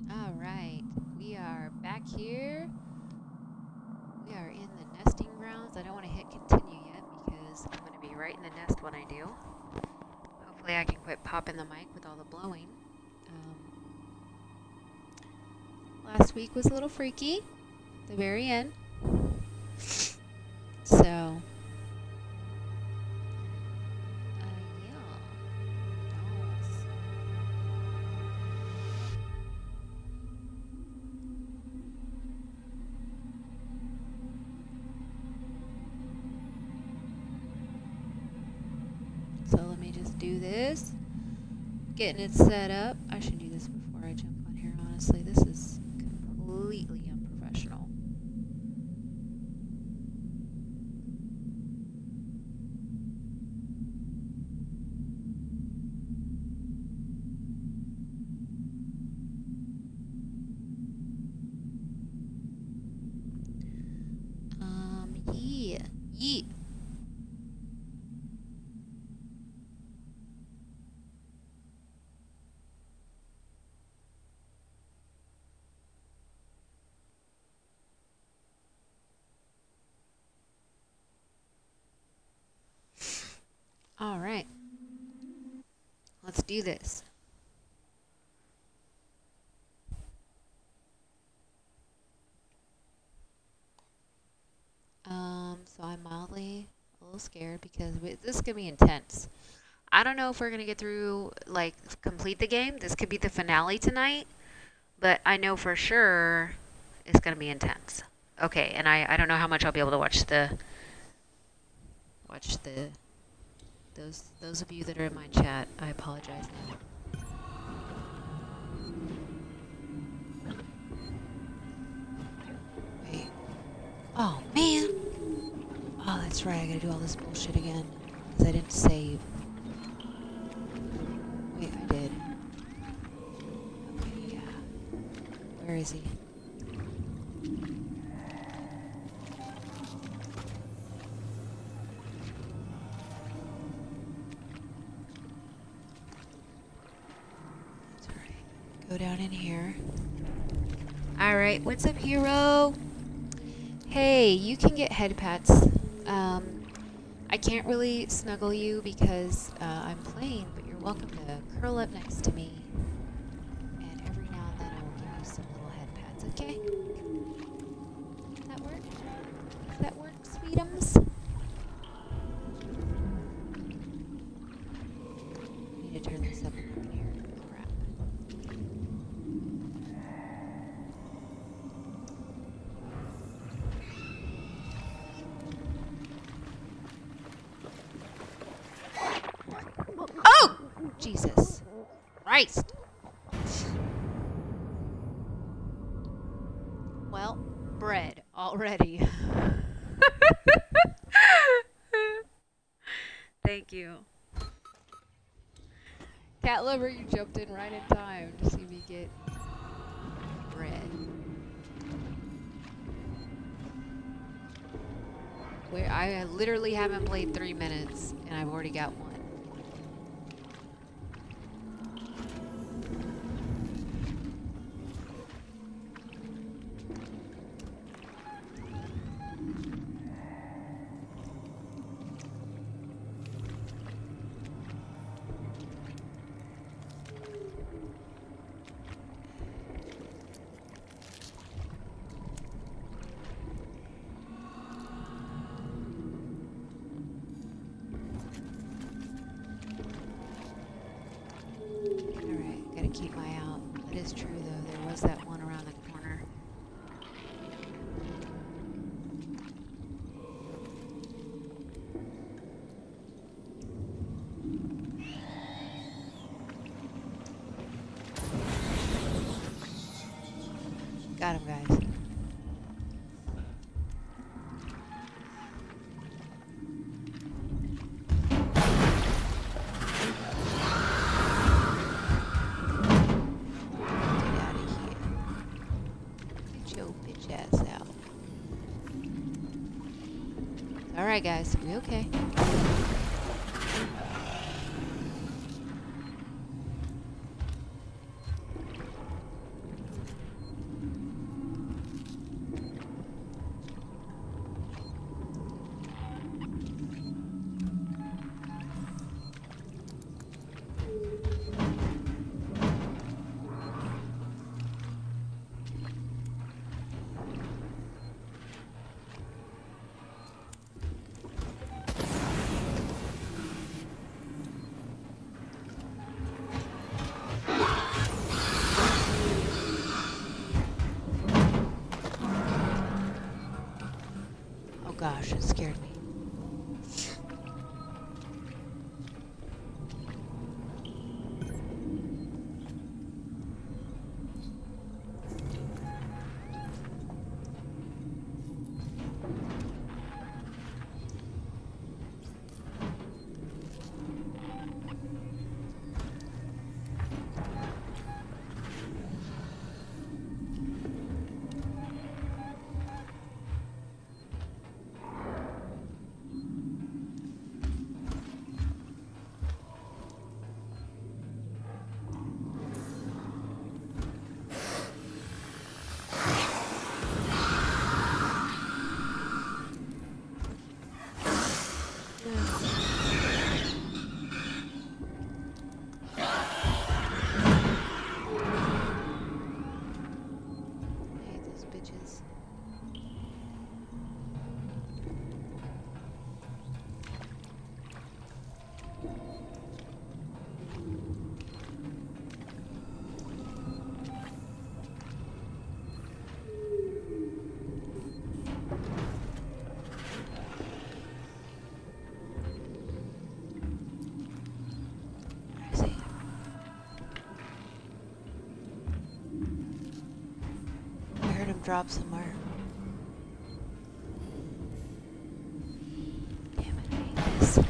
All right, we are back here. We are in the nesting grounds. I don't want to hit continue yet because I'm going to be right in the nest when I do. Hopefully I can quit popping the mic with all the blowing. Last week was a little freaky at the very end. So, yeah. Dolls. So let me just do this. Getting it set up. I should do this before I jump on here, honestly. This is completely unprofessional. Yeah. Yeet. All right. Let's do this. So I'm mildly a little scared because this is gonna be intense. I don't know if we're gonna get through, like, complete the game. This could be the finale tonight, but I know for sure it's gonna be intense. Okay, and I don't know how much I'll be able to watch the those of you that are in my chat. I apologize now. Wait. Oh man. Oh, that's right. I gotta do all this bullshit again because I didn't save. Wait, I did. Okay, yeah. Where is he? That's alright. Go down in here. Alright, what's up, hero? Hey, you can get head pats. I can't really snuggle you because I'm playing, but you're welcome to curl up next to me. And every now and then I will give you some little head pats, okay? That work? Does that work, sweetums? I need to turn this up in here. Crap. Oh! Jesus Christ. Well, bread already. Thank you. Cat lover, you jumped in right in time to see me get bread. Where I literally haven't played 3 minutes and I've already got one. Alright, gotta keep my eye out. It is true though, there was that one around the corner. Got him, guys. Alright guys, we okay? gosh, it scared me. Drop somewhere. Damn it, I hate this.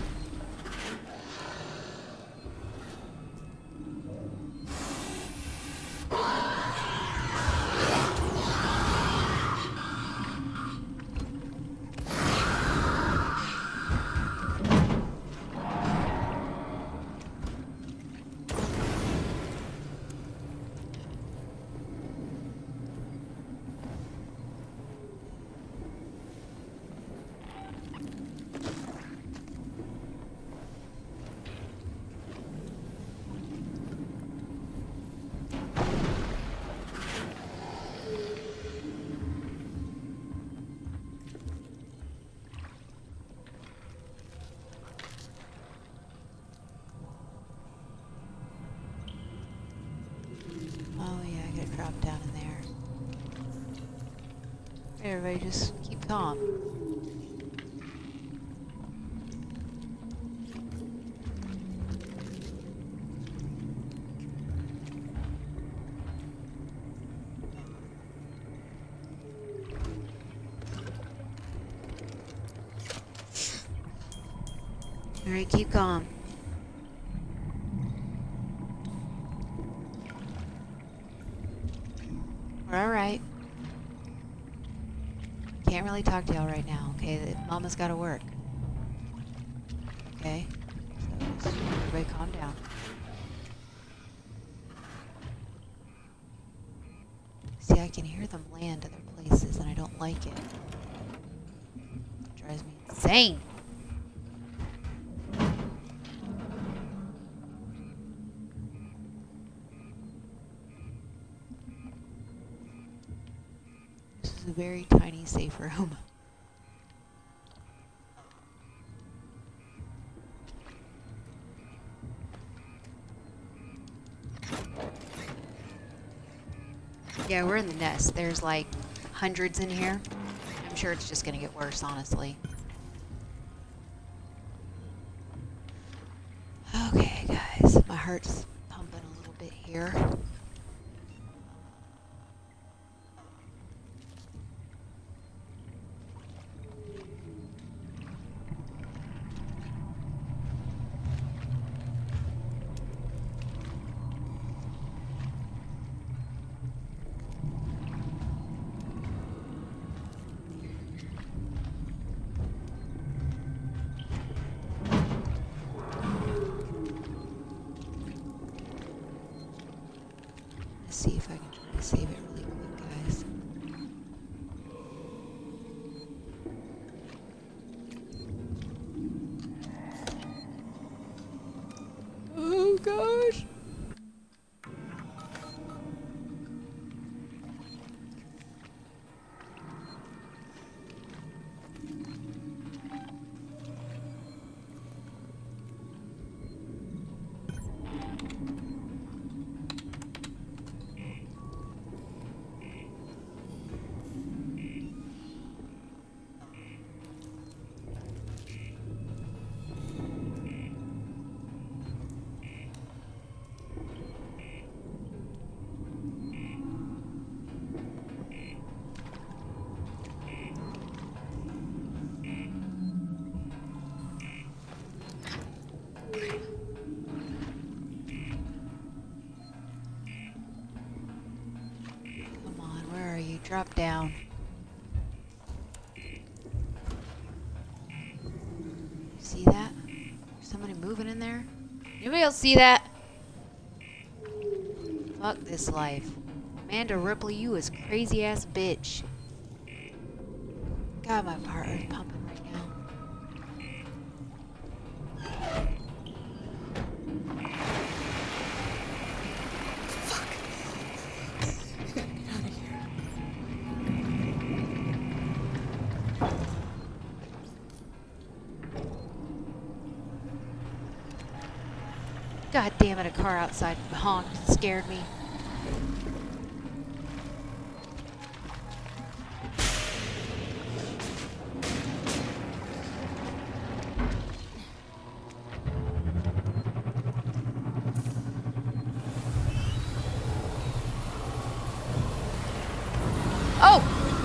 Drop down in there. Everybody just keep calm. Alright, keep calm. We're alright. Can't really talk to y'all right now, okay? Mama's gotta work. Okay? So just everybody calm down. See, I can hear them land other places and I don't like it. It drives me insane! A very tiny safe room. Yeah, we're in the nest. There's like hundreds in here. I'm sure it's just gonna get worse, honestly. Okay, guys. My heart's pumping a little bit here. See if I can try to save it really quick, guys. Oh gosh! Okay, drop down. See that? Somebody moving in there? Anybody else see that? Fuck this life. Amanda Ripley, you is crazy ass bitch. God, my heart is pumping right now. Fuck. Get out of here. God damn it, a car outside honked and scared me. Oh!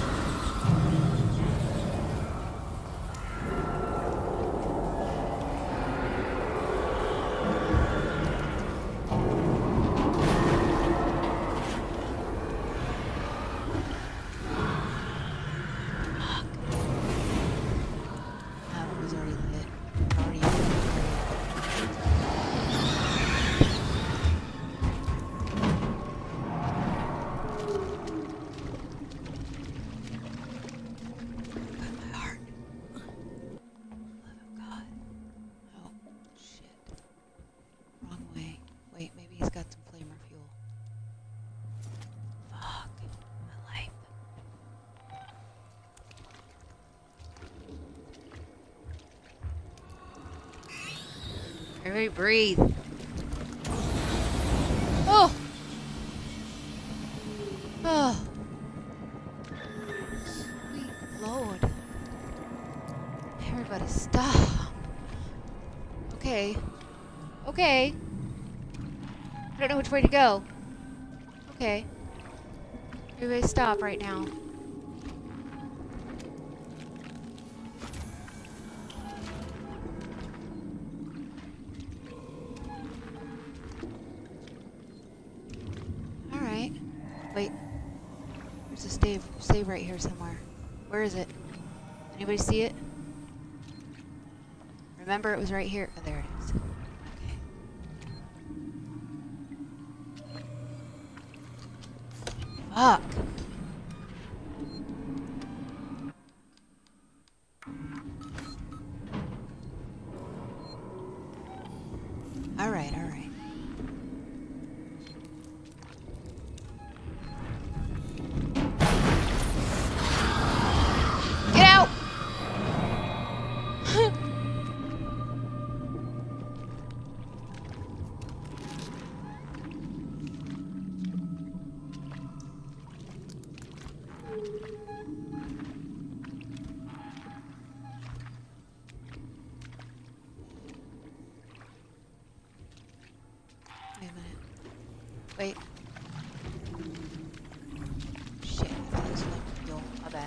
Everybody breathe. Oh! Oh. Sweet Lord. Everybody stop. Okay. Okay. I don't know which way to go. Okay. Everybody stop right now. Wait, there's a save right here somewhere. Where is it? Anybody see it? Remember, it was right here. Oh, there it is. Okay. Fuck. All right, all right. Wait a minute. Wait. Shit, I thought it was like fuel. My bad.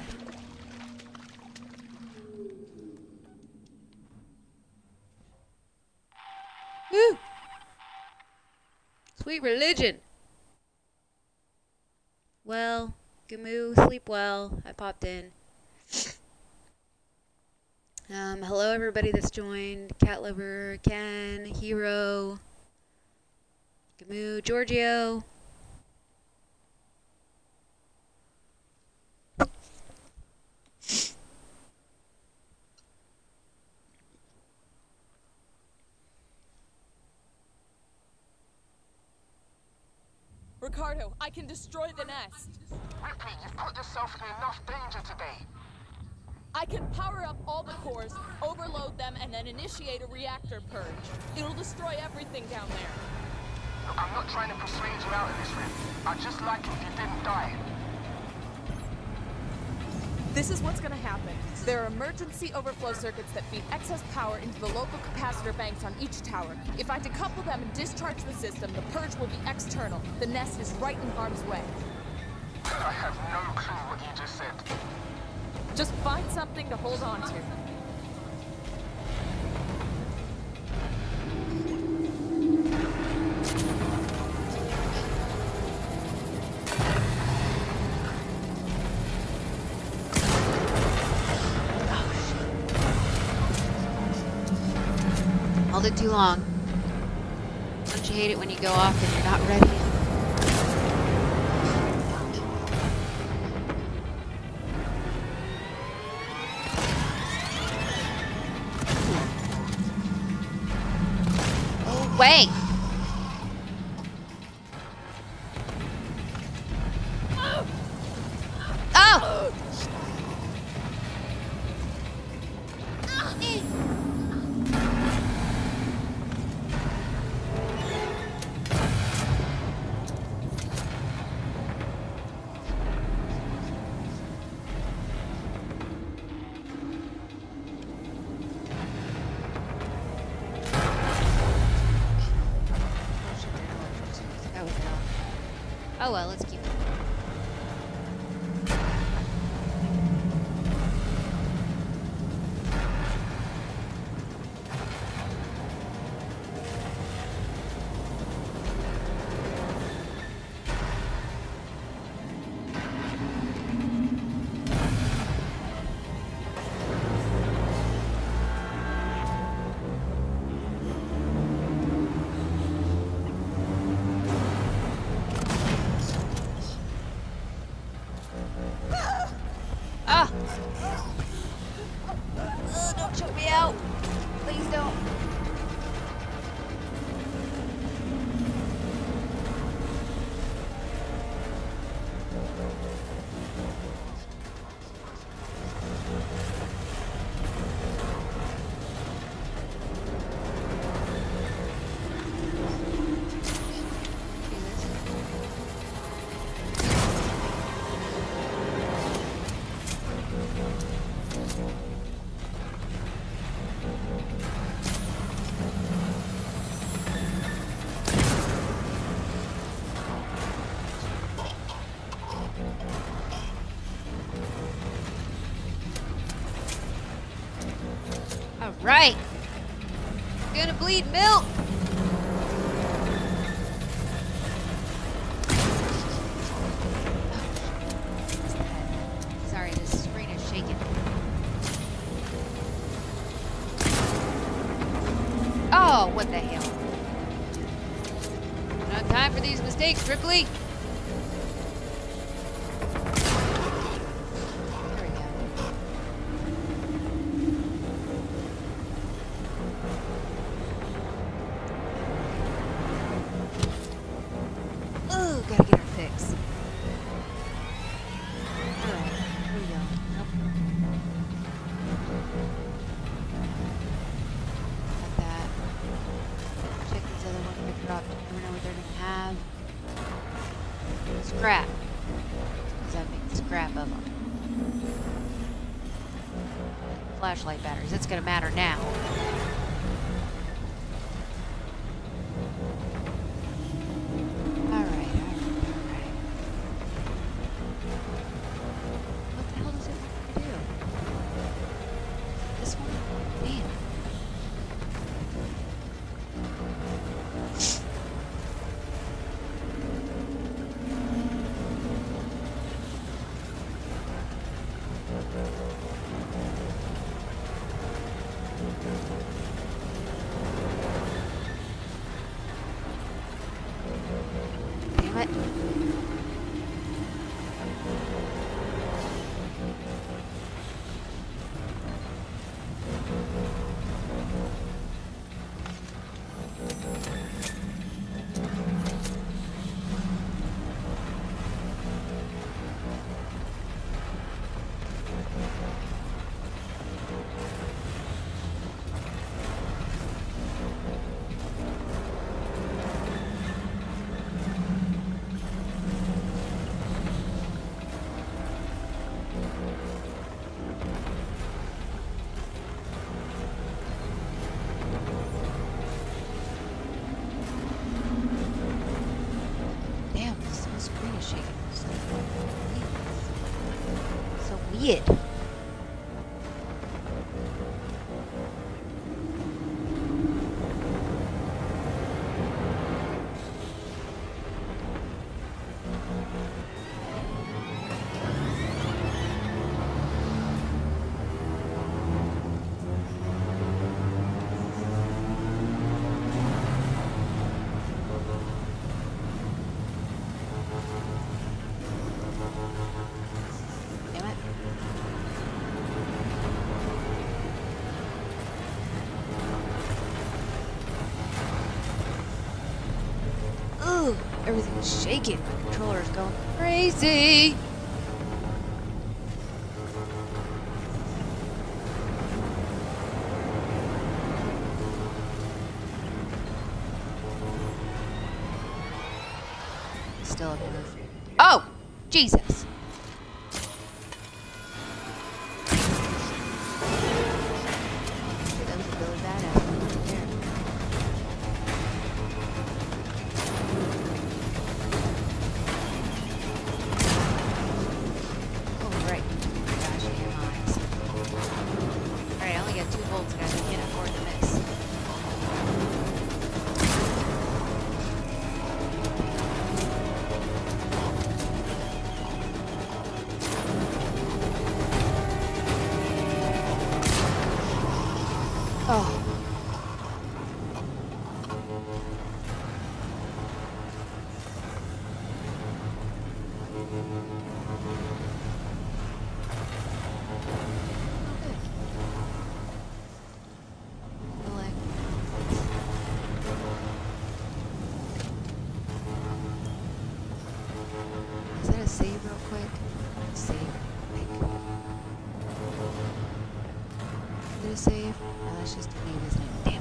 Woo! Sweet religion! Well, Gamoo, sleep well. I popped in. Hello everybody that's joined. Cat Lover, Ken, Hero, Gamoo, Giorgio. Ricardo, I can destroy the nest. Ripley, you've put yourself in enough danger today. I can power up all the cores, overload them, and then initiate a reactor purge. It'll destroy everything down there. Look, I'm not trying to persuade you out of this, Rip. I'd just like it if you didn't die. This is what's gonna happen. There are emergency overflow circuits that feed excess power into the local capacitor banks on each tower. If I decouple them and discharge the system, the purge will be external. The nest is right in harm's way. I have no clue what you just said. Just find something to hold on to. it too long. Don't you hate it when you go off and you're not ready? Oh, wait! Oh! That was dumb. Oh well, let's keep it. Ah! Don't choke me out. Please don't. All right. Gonna bleed milk. Sorry, this screen is shaking. Oh, what the hell? Not time for these mistakes, Ripley. There we go. Ooh, gotta get her fix. Alright, here we go. Nope. Like that. Check these other ones we dropped. Never know what they're gonna have. Scrap. Because I make scrap of them. Flashlight batteries. It's gonna matter now. Alright. What the hell does it want to do? This one? Damn. Damn it. Damn, this whole screen is shaking. So weird. Everything's shaking. My controller's going crazy. Still up here. Oh! Jesus! That was a really badass one right there. Oh, right. Gosh, I hear mines. Alright, I only got 2 volts, guys. I can't afford to miss. Oh. Is that a save real quick? Save quick. Is it a save? No, that's just a leave, isn't it? Damn it.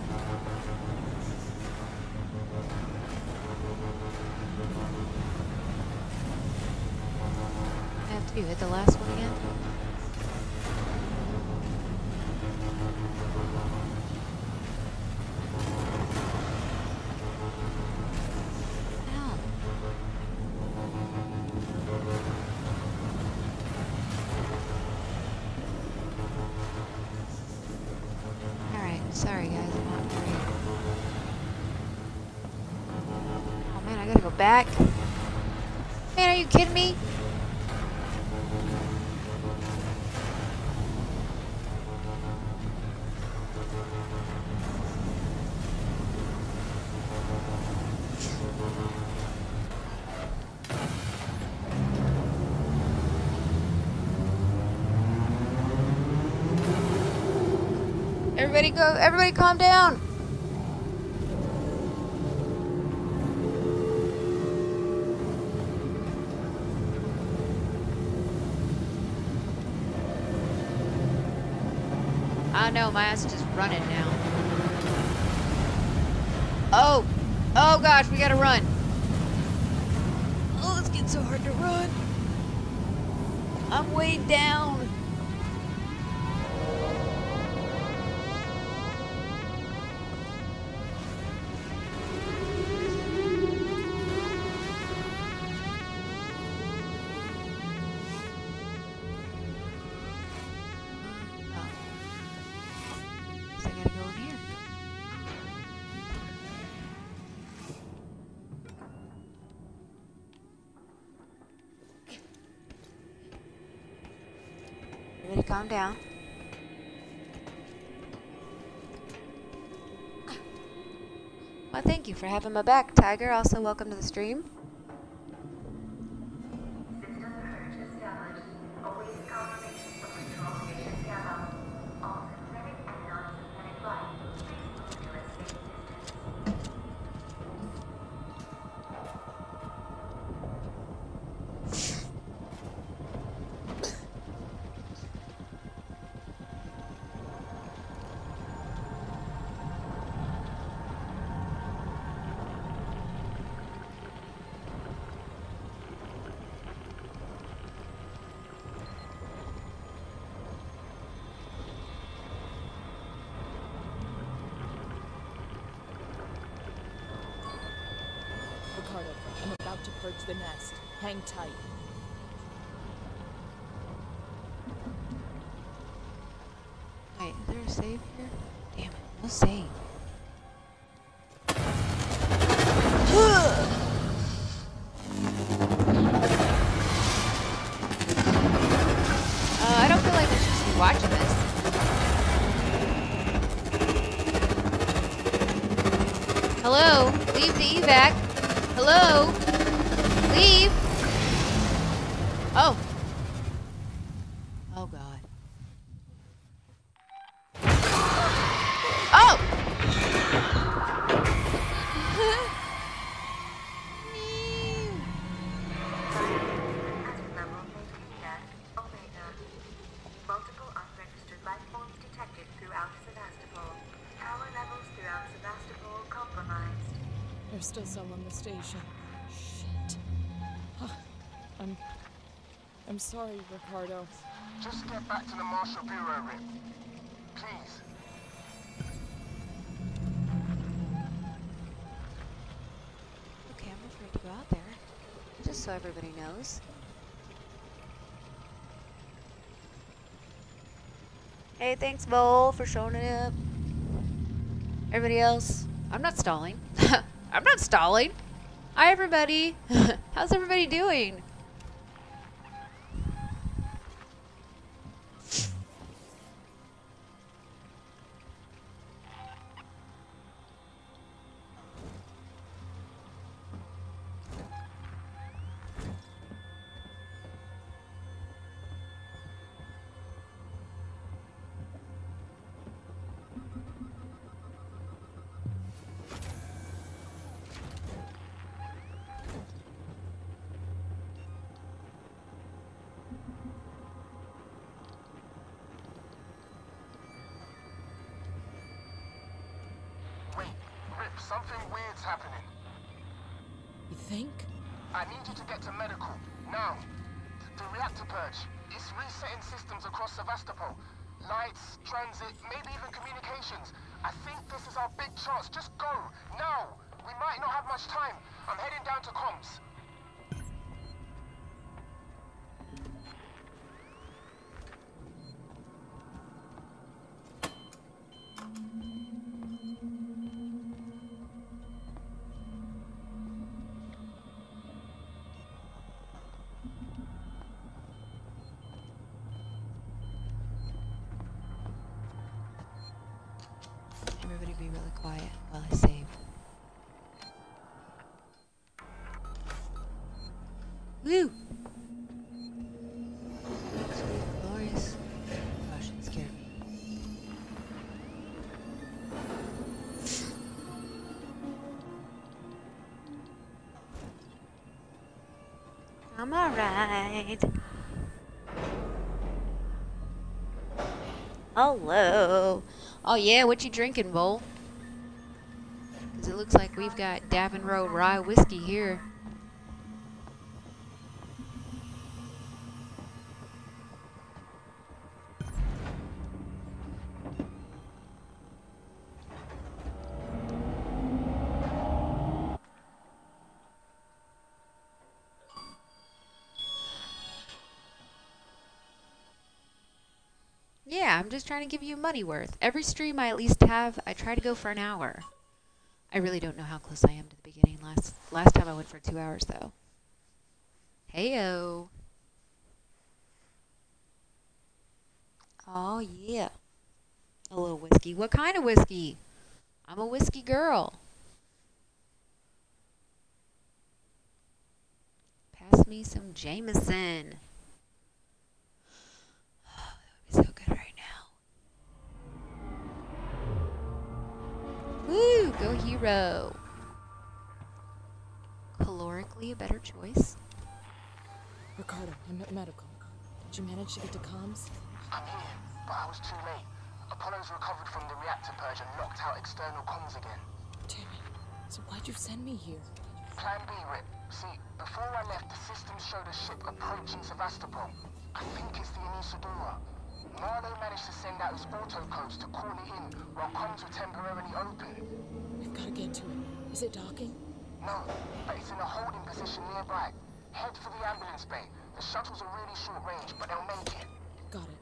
I have to do hit the last one again. Ow. Alright, sorry guys, I'm not very... Oh man, I gotta go back. Man, are you kidding me? Everybody calm down. I don't know, my ass is just running now. Oh gosh, we gotta run. Oh, it's getting so hard to run. I'm way down. Everybody calm down. Well, thank you for having my back, Tiger. Also, welcome to the stream. I'm about to purge the nest. Hang tight. Wait, is there a save here? Damn it, no save. I don't feel like I should be watching this. Hello? Leave the evac. Hello? Leave. Oh. Oh God. Oh! still some on the station. Shit. I'm sorry, Ricardo. Just get back to the Marshal Bureau, Rip. Please. Okay, I'm afraid to go out there. Just so everybody knows. Hey, thanks, Vol, for showing up. Everybody else, I'm not stalling. I'm not stalling. Hi, everybody. How's everybody doing? Something weird's happening. You think? I need you to get to medical, now. The reactor purge. It's resetting systems across Sevastopol. Lights, transit, maybe even communications. I think this is our big chance. Just go, now. We might not have much time. I'm heading down to comms. Everybody be really quiet while I save. Woo! Sweet, glorious. Gosh, it scared me. I'm alright. Hello. Oh yeah, what you drinking, Vol? Because it looks like we've got Davin Road rye whiskey here. Yeah, I'm just trying to give you money worth. Every stream I at least have, I try to go for an hour. I really don't know how close I am to the beginning. Last time I went for 2 hours, though. Heyo. Oh, yeah. A little whiskey. What kind of whiskey? I'm a whiskey girl. Pass me some Jameson. That would be so good right now. Woo! Go hero. Calorically a better choice. Ricardo, I'm at medical. Did you manage to get to comms? I'm here, but I was too late. Apollo's recovered from the reactor purge and locked out external comms again. Damn it. So why'd you send me here? Plan B, Rip. See, before I left, the system showed a ship approaching Sevastopol. I think it's the Anisadora. Marlowe managed to send out his auto codes to call it in while comms were temporarily open. We've got to get to it. Is it docking? No, but it's in a holding position nearby. Head for the ambulance bay. The shuttles are really short range, but they'll make it. Got it.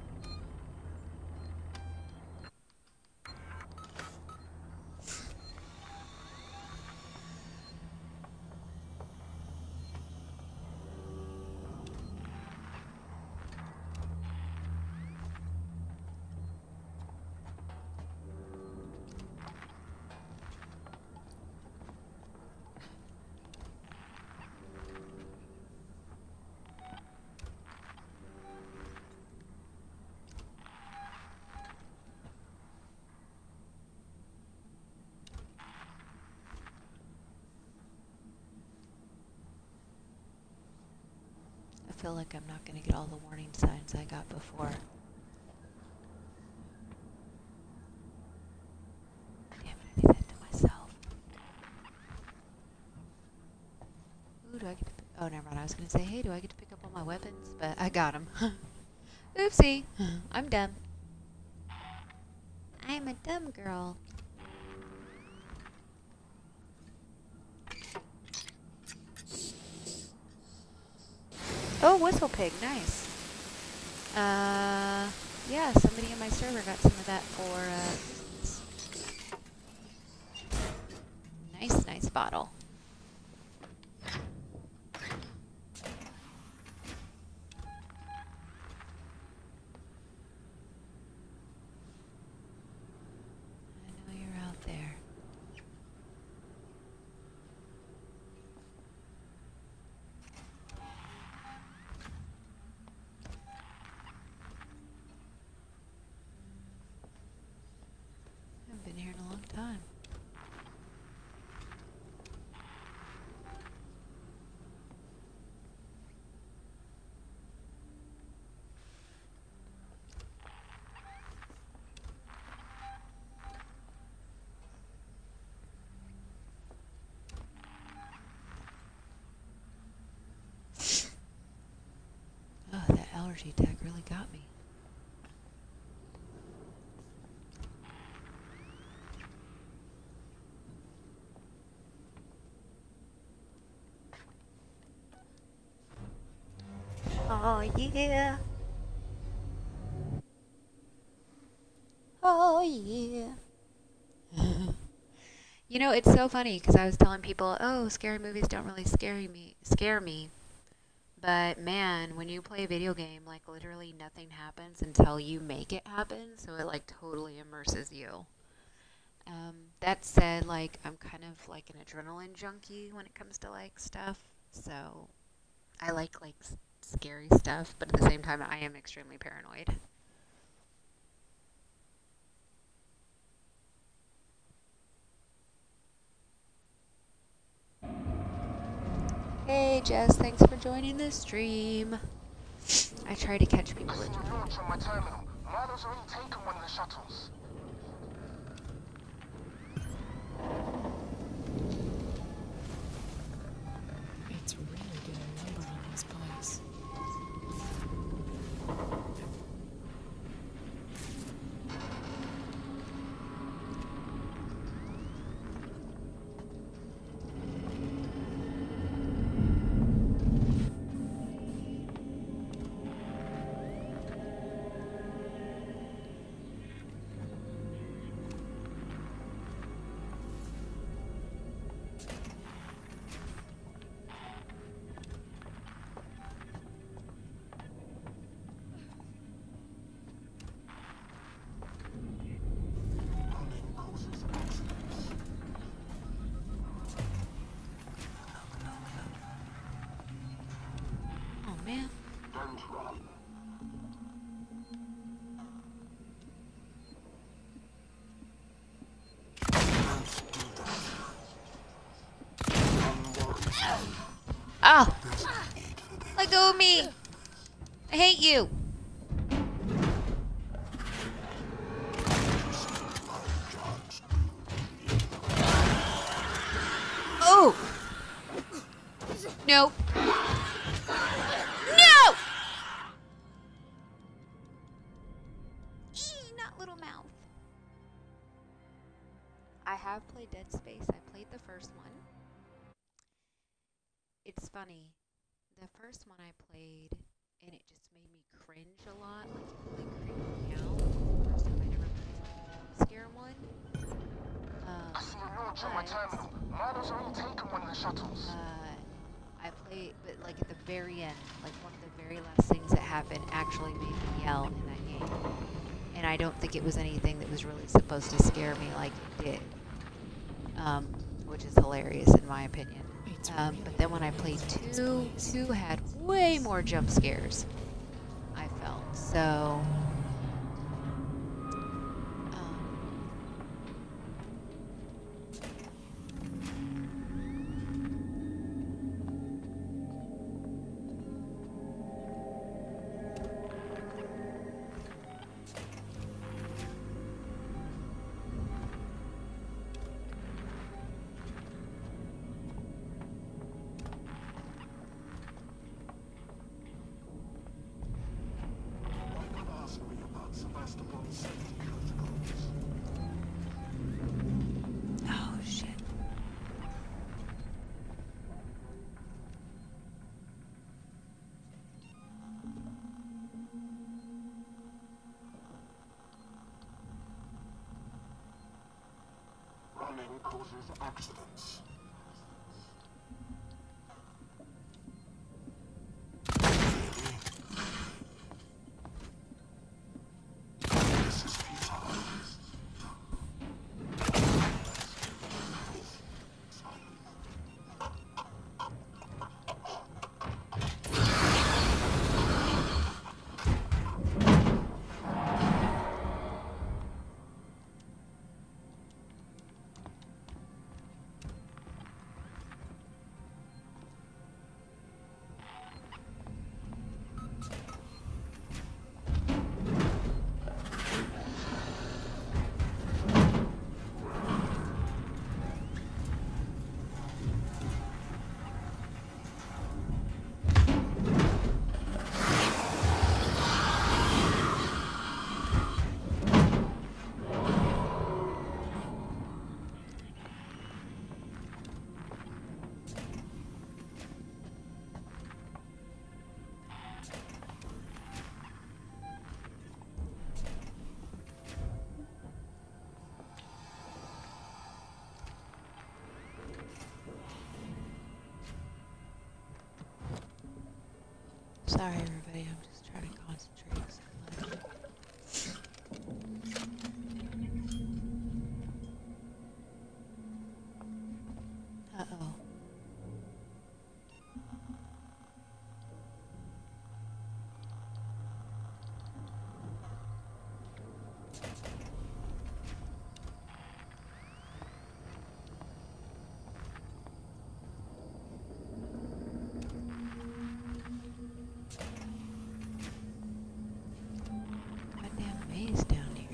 I feel like I'm not going to get all the warning signs I got before. Damn it, I did that to myself. was gonna say, hey, do I get to pick up all my weapons? But I got them. Oopsie. I'm dumb. I'm a dumb girl. Oh, whistle pig. Nice. Yeah, somebody in my server got some of that for, nice, nice bottle. I know you're out there. I've been here in a long time. Oh, that allergy attack really got me. Oh, yeah. Oh, yeah. You know, it's so funny because I was telling people, oh, scary movies don't really scare me. But man, when you play a video game, like literally nothing happens until you make it happen. So it like totally immerses you. That said, like I'm kind of like an adrenaline junkie when it comes to like stuff. So I like scary stuff, but at the same time, I am extremely paranoid. Hey Jess, thanks for joining the stream. I try to catch people. I see a launch on my terminal. Milo's already taken one of the shuttles. It's really getting a number on this place. Oh man. Don't run. Oh! Let go of me! I hate you! Oh! No! No! Not little mouth. I have played Dead Space. I played the first one. It's funny. The first one I played, and it just made me cringe a lot. Like, it really creeped me out. First time I'd ever played a scare one. I see a launch on my terminal. Milo's already taken one of the shuttles. I played, but like at the very end, like one of the very last things that happened actually made me yell in that game. And I don't think it was anything that was really supposed to scare me like it did. Which is hilarious in my opinion. But then when I played 2 had way more jump scares, I felt. So, machinery causes accidents. This is futile. Sorry, everybody. I'm just trying to concentrate so much. Uh-oh. Goddamn maze down here.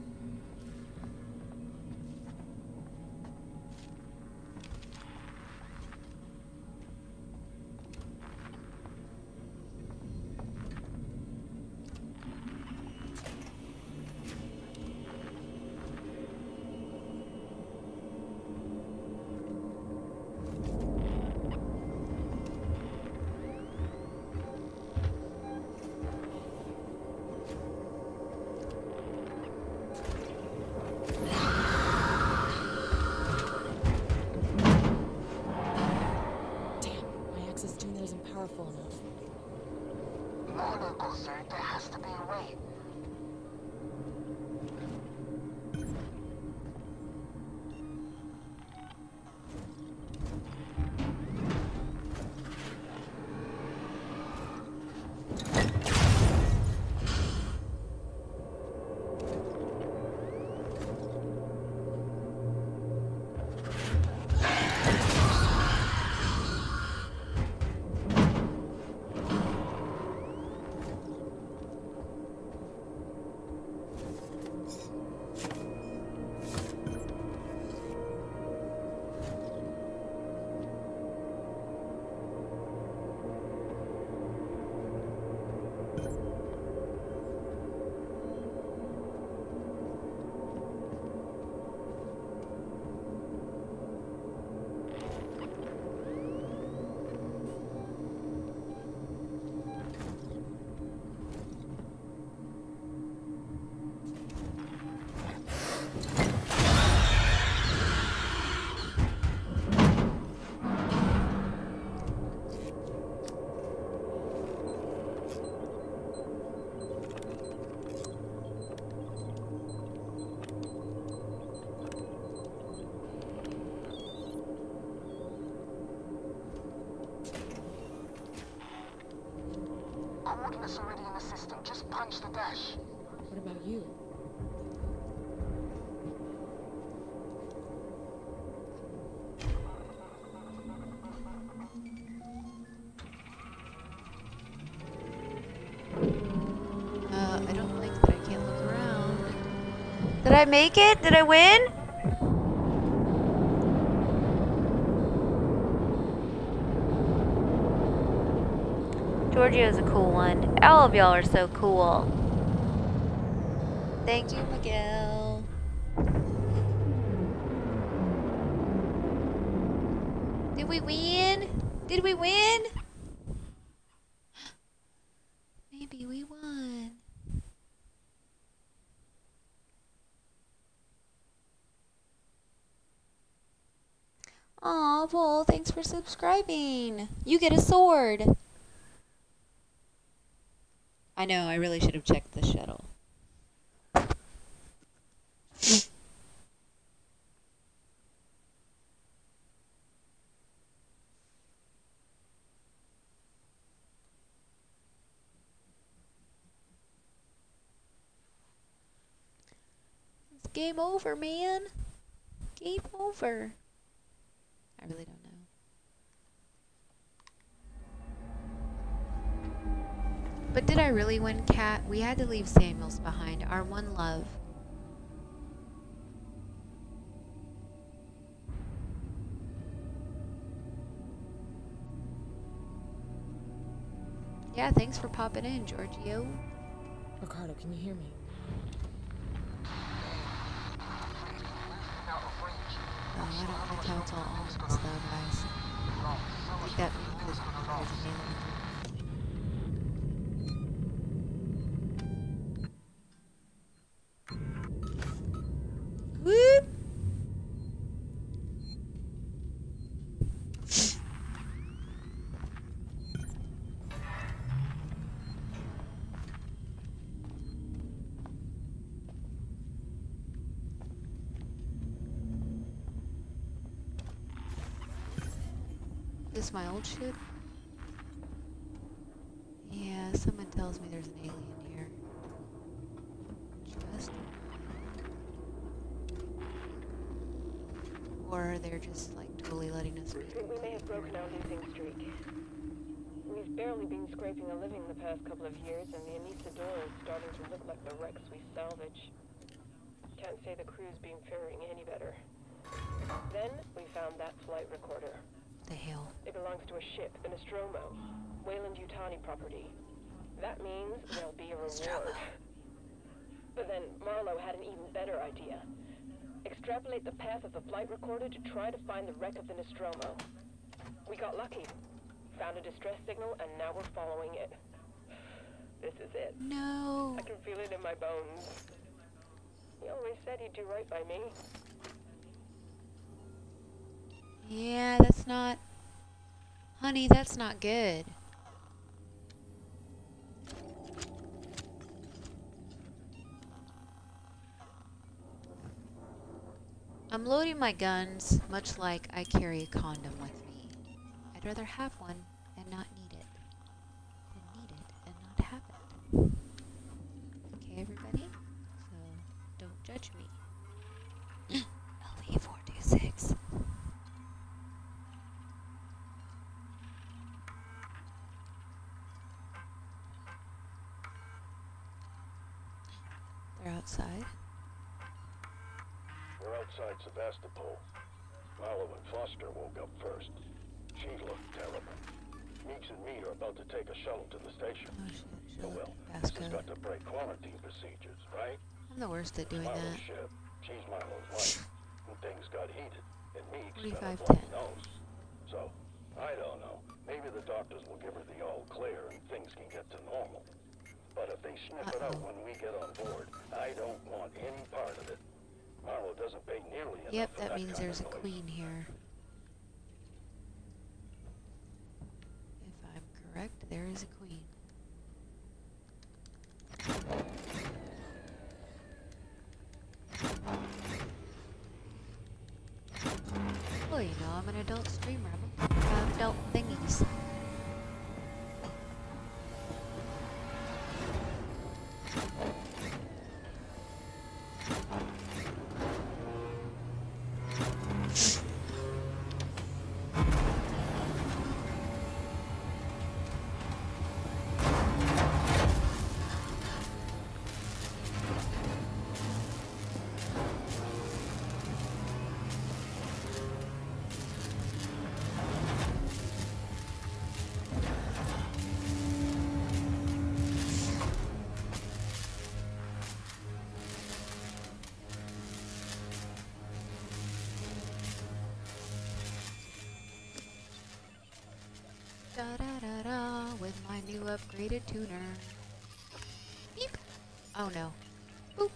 Damn, my access tuner isn't powerful enough. No, local, sir. There has to be a way. Coordinates already in the system. Just punch the dash. What about you? I don't like that I can't look around. Did I make it? Did I win? Giorgio's a cool one. All of y'all are so cool. Thank you, Miguel. Did we win? Did we win? Maybe we won. Thanks for subscribing. You get a sword. I know, I really should have checked the shuttle. It's game over, man. Game over. I really don't know. But did I really win, Cat? We had to leave Samuels behind, our one love. Yeah, thanks for popping in, Giorgio. Ricardo, can you hear me? I don't like how it's all ominous though, guys. I think that means that there's an alien. Whoop! Is this my old ship? Yeah, someone tells me there's an alien here. Just... Or they're just like totally letting us be. We may have broken our losing streak. We've barely been scraping a living the past couple of years, and the Anisadora is starting to look like the wrecks we salvage. Can't say the crew's been faring any better. Then we found that flight recorder. The hell? It belongs to a ship, the Nostromo, Wayland-Yutani property. That means there'll be a reward. But then Marlowe had an even better idea. Extrapolate the path of the flight recorder to try to find the wreck of the Nostromo. We got lucky. Found a distress signal, and now we're following it. This is it. No. I can feel it in my bones. He always said he'd do right by me. Yeah, that's not... Honey, that's not good. I'm loading my guns, much like I carry a condom with me. I'd rather have one and not need it, than need it and not have it. Okay, everybody? So, don't judge me. LV426. They're outside. We're outside Sevastopol. Marlowe and Foster woke up first. She looked terrible. Meeks and me are about to take a shuttle to the station. Oh shit, she Oh well, looked this fast has got to break quarantine procedures, right? I'm the worst at doing Marlowe's that. ship. She's Marlowe's wife. And things got heated. And Meeks got a 45-10. bloody nose. So, I don't know. Maybe the doctors will give her the all clear and things can get to normal. But if they sniff it out when we get on board, I don't want any part of it. Marlowe doesn't pay nearly enough. Yep, for that means kind there's a of noise. queen here. If I'm correct, there is a queen. Well, you know, I'm an adult streamer. I'm adult thingies. Da da da da, with my new upgraded tuner. Beep. Oh no. Boop.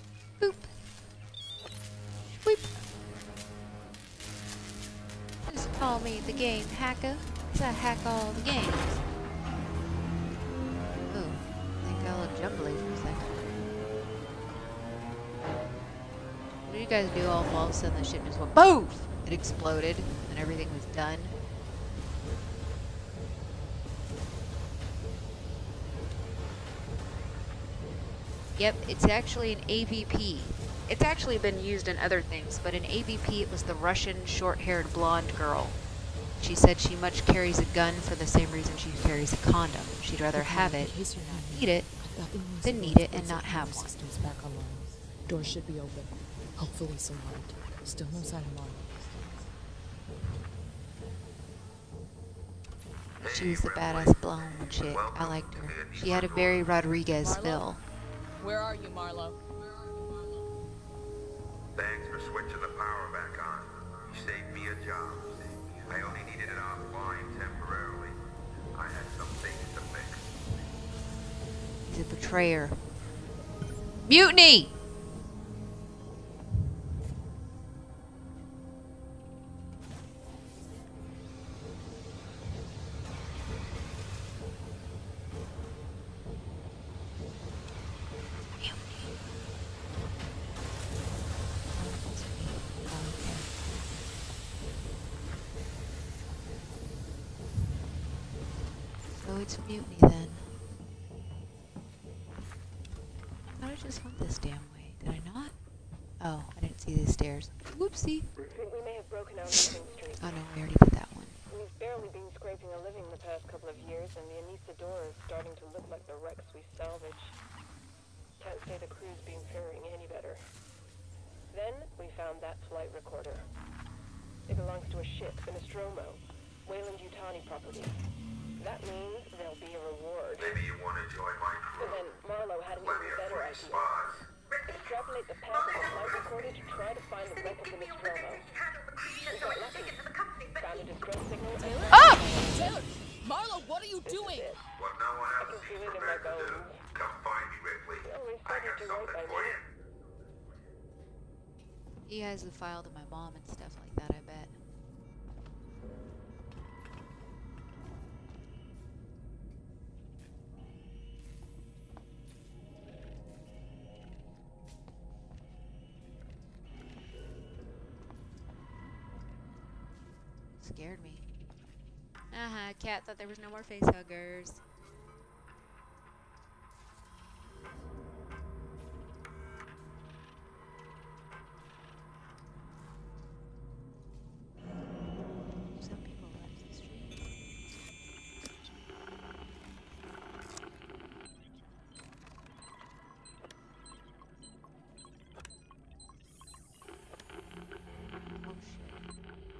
Boop. Boop. Just Call me the game hacker, 'cause I hack all the games. Oh, I think I look jumbly for a second. What did you guys do all of a sudden the ship just went BOOF! It exploded and everything was done. Yep, it's actually an AVP. It's actually been used in other things, but in AVP it was the Russian short-haired blonde girl. She said she much carries a gun for the same reason she carries a condom. She'd rather have it, need it, than need it and not have one. Systems back online. Doors should be open. Hopefully survived. Still no sign of Marlo. She was the badass blonde chick. I liked her. She had a very Rodriguez feel. Where are you, Marlo? Thanks for switching the power back on. You saved me a job. I only needed it offline temporarily. I had some things to fix. He's a betrayer. Mutiny! So it's mutiny then. I just went this damn way. Did I not? Oh, I didn't see these stairs. Whoopsie. I think we may have broken out Living Street. Oh no, we already did that one. We've barely been scraping a living the past couple of years, and the Anissa door is starting to look like the wrecks we salvaged. Can't say the crew's been faring any better. Then we found that flight recorder. It belongs to a ship, the Nostromo, Wayland-Yutani property. That means there'll be a reward. Maybe you want to join my crew. But then Marlo had an Plenty even of better free idea. spots. Extrapolate the path of the flight recorder to try to find the wreck of the Nostromo. We got lucky. Found a distress signal and... Oh! Taylor! Marlo, what are you doing? What no one I else can feel seems it in my prepared to do. bones. Come find me, Ripley. We always I started got to write something by for me. you. He has the file to my mom and stuff like that, I bet. Scared me. Cat thought there was no more face huggers. Some people left the street. Oh shit.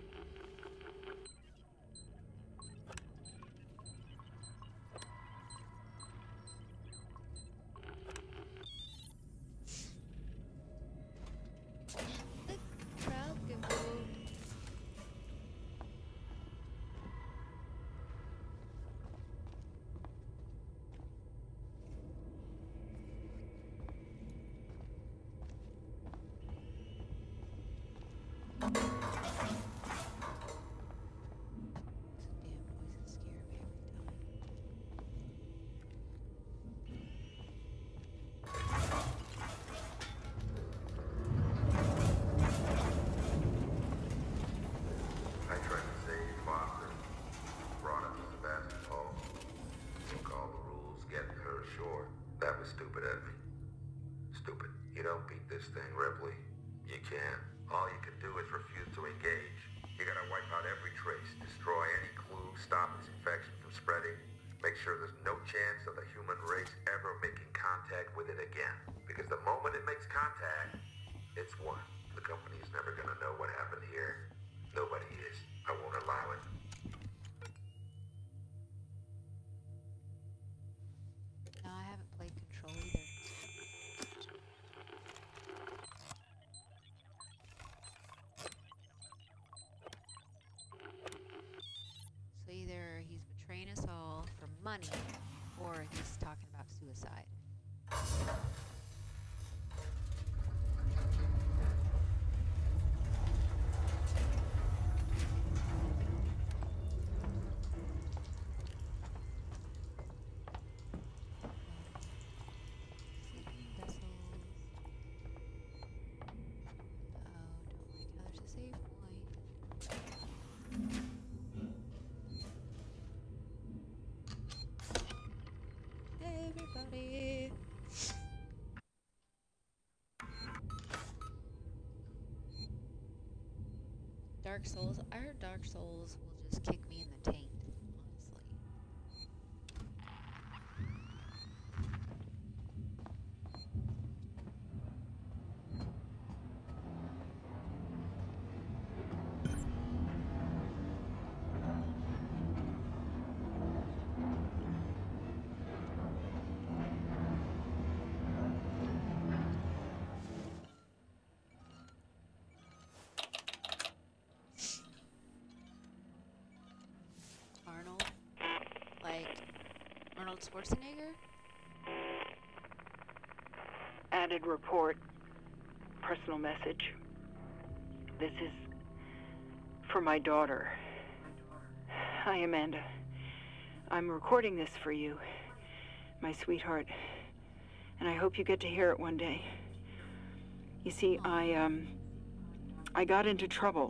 I tried to save Foster. Brought up Sebastopol. Broke all the rules getting her ashore. That was stupid of me. Stupid. You don't beat this thing, Ripley. You can't. All you can do is refuse to engage. You gotta wipe out every trace, destroy any clue, stop its infection from spreading, make sure there's no chance of the human race ever making contact with it again. Because the moment it makes contact, it's won. The company's never gonna know what happened here. Nobody is. I won't allow it. No, I haven't played Control either. So either he's betraying us all for money, or he's talking about suicide. Dark Souls. I heard Dark Souls will just kick me in the taint, honestly. Arnold? Like Arnold Schwarzenegger? Added report. Personal message. This is for my daughter. Hi, Amanda. I'm recording this for you, my sweetheart, and I hope you get to hear it one day. You see, I got into trouble.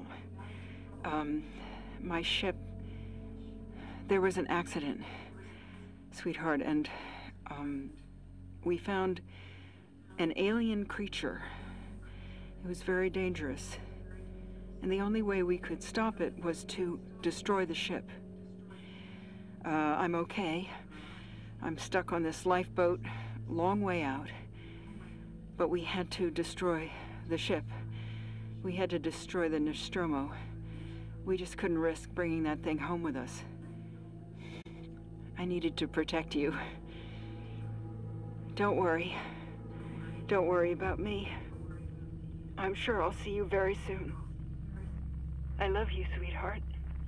My ship, there was an accident, sweetheart, and we found an alien creature. It was very dangerous, and the only way we could stop it was to destroy the ship. I'm okay. I'm stuck on this lifeboat, long way out, but we had to destroy the ship. We had to destroy the Nostromo. We just couldn't risk bringing that thing home with us. I needed to protect you. Don't worry. Don't worry about me. I'm sure I'll see you very soon. I love you, sweetheart.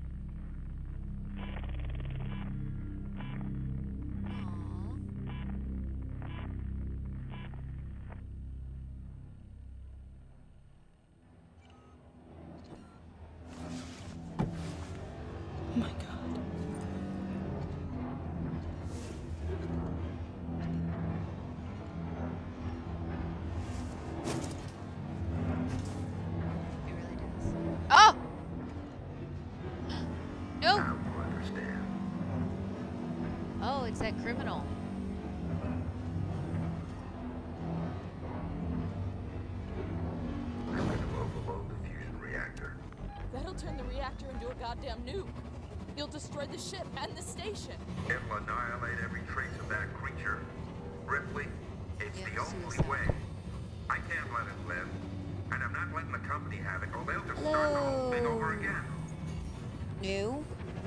Oh my god. It really does. Oh! No! Now you understand. Oh, it's that criminal. I'm going to overload the fusion reactor. That'll turn the reactor into a goddamn nuke. You'll destroy the ship and the station. It'll annihilate every trace of that creature. Ripley, it's Yeah, the only suicide. way. I can't let it live. And I'm not letting the company have it, or they'll just start the whole thing over again. No.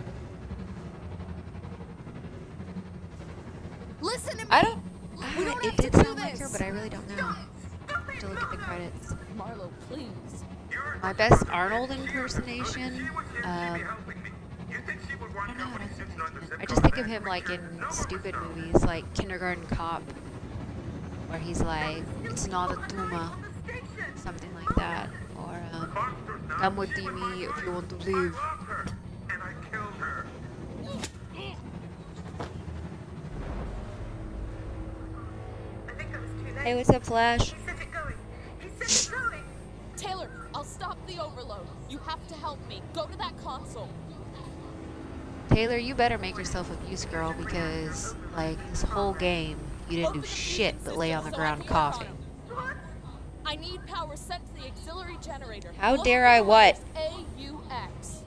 Listen to me! I don't. We don't It have to did do sound like her, this. but I really don't know. Have to look at the credits. Marlo, please. My best Arnold impersonation. I don't know how to think of it. I just think of him like in stupid movies, like Kindergarten Cop, where he's like, "It's not a tumor," something like that, or "Come with me if you want to live." And I killed her. Hey, what's up, Flash? Taylor, I'll stop the overload. You have to help me. Go to that console. Taylor, you better make yourself of use, girl, because like this whole game, you didn't do shit but lay on the ground coughing. I need power sent to the auxiliary generator. How dare I what? AUX.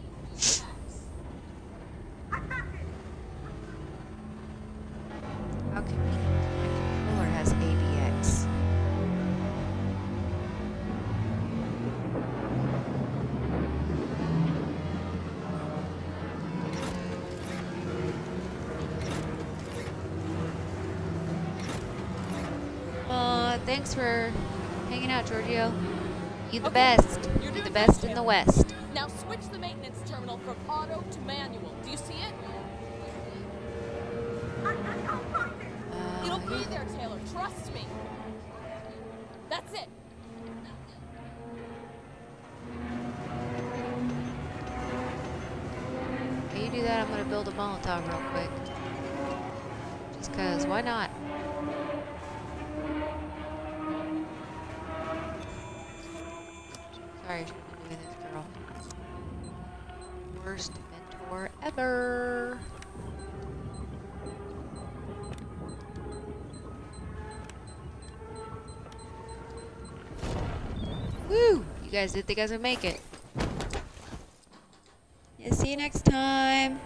How convenient. My controller has AVX. Thanks for hanging out, Giorgio. You the best. You're the best in the West. Now switch the maintenance terminal from auto to manual. Do you see it? It'll be there, Taylor. Trust me. That's it. While you do that, I'm gonna build a Molotov real quick. Just cause, why not? Sorry, I shouldn't be doing this, girl. Worst mentor ever. Woo! You guys did think I was gonna make it. See you next time.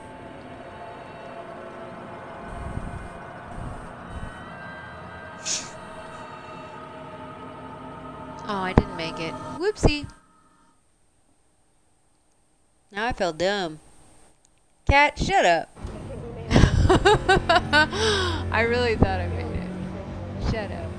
Oh, I didn't make it. Whoopsie. Now I feel dumb. Cat, shut up. I really thought I made it. Shut up.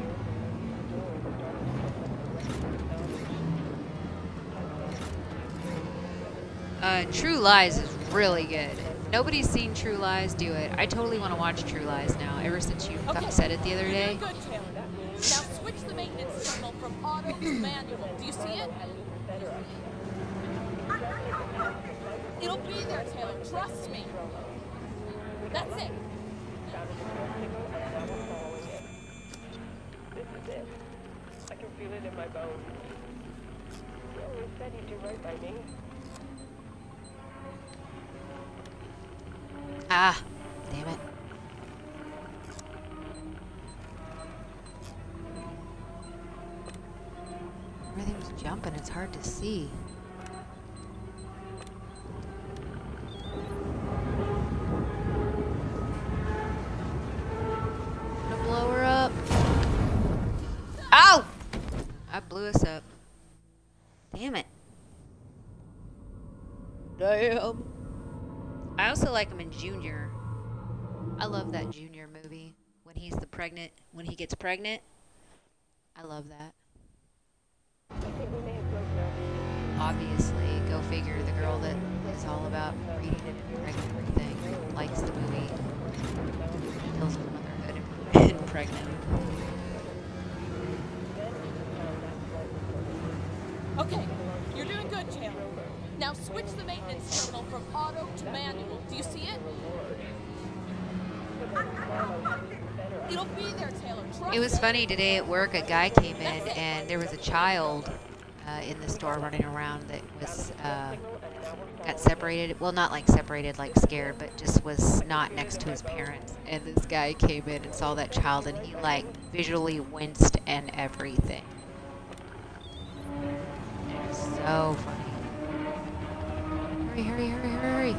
True Lies is really good. If nobody's seen True Lies, do it. I totally want to watch True Lies now, ever since you said it the other day. Good, Taylor. Now switch the maintenance terminal from auto to manual. Do you see it? It'll be there, Taylor. Trust me. That's it. This is it. I can feel it in my bones. You always said you'd do right by me. Ah, damn it. Everything's jumping, it's hard to see. Gonna blow her up. Ow! I blew us up. Damn it. Damn. I also like him in Junior. I love that Junior movie. When he gets pregnant. I love that. Obviously, go figure, the girl that is all about reading it and pregnant everything likes the movie. Deals with motherhood and pregnant. Okay, you're doing good, Taylor. Now switch the maintenance terminal from auto to manual. Do you see it? It'll be there, Taylor. Trust It was funny today at work, a guy came in and there was a child in the store running around that was got separated. Well, not like separated, like scared, but just was not next to his parents. And this guy came in and saw that child and he like visually winced and everything. It was so funny. Hurry, hurry, hurry, hurry.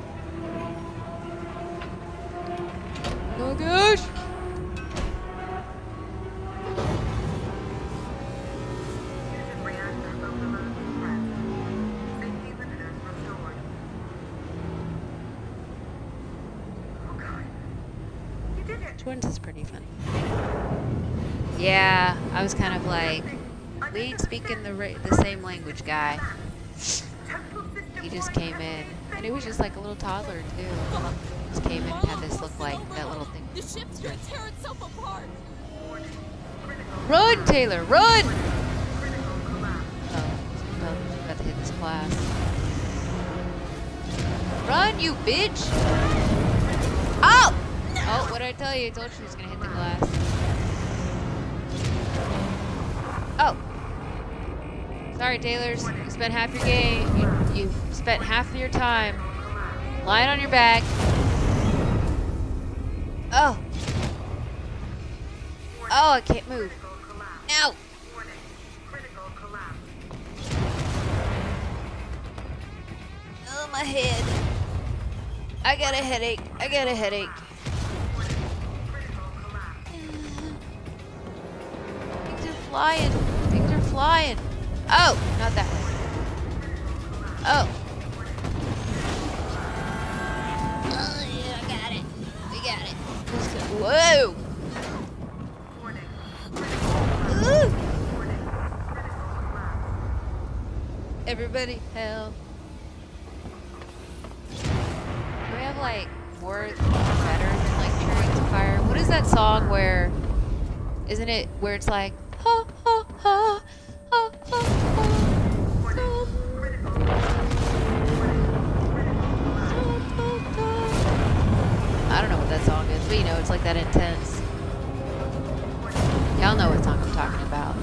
Oh gosh! Twins is pretty funny. Yeah, I was kind of like, we ain't speaking the same language, guy. He just came in, and it was just like a little toddler too. Just came in and had this look like that little thing. The ship's gonna tear itself apart. Run, Taylor, run! Oh, I'm about to hit this glass. Run, you bitch! Oh! Oh, what did I tell you? I told you she was gonna hit the glass. Oh. Sorry, Taylors. You spent half your game. You spent half of your time lying on your back. Oh. Oh, I can't move. Ow. Oh, my head. I got a headache. I got a headache. Things are flying. Things are flying. Oh, not that one. Oh. Oh, yeah, I got it. We got it. Whoa. Ooh. Everybody, help. Do we have like more better than like Chariots of Fire? What is that song where, isn't it where it's like, ha ha ha, ha ha ha. I don't know what that song is, but you know, it's like that intense. Y'all know what song I'm talking about.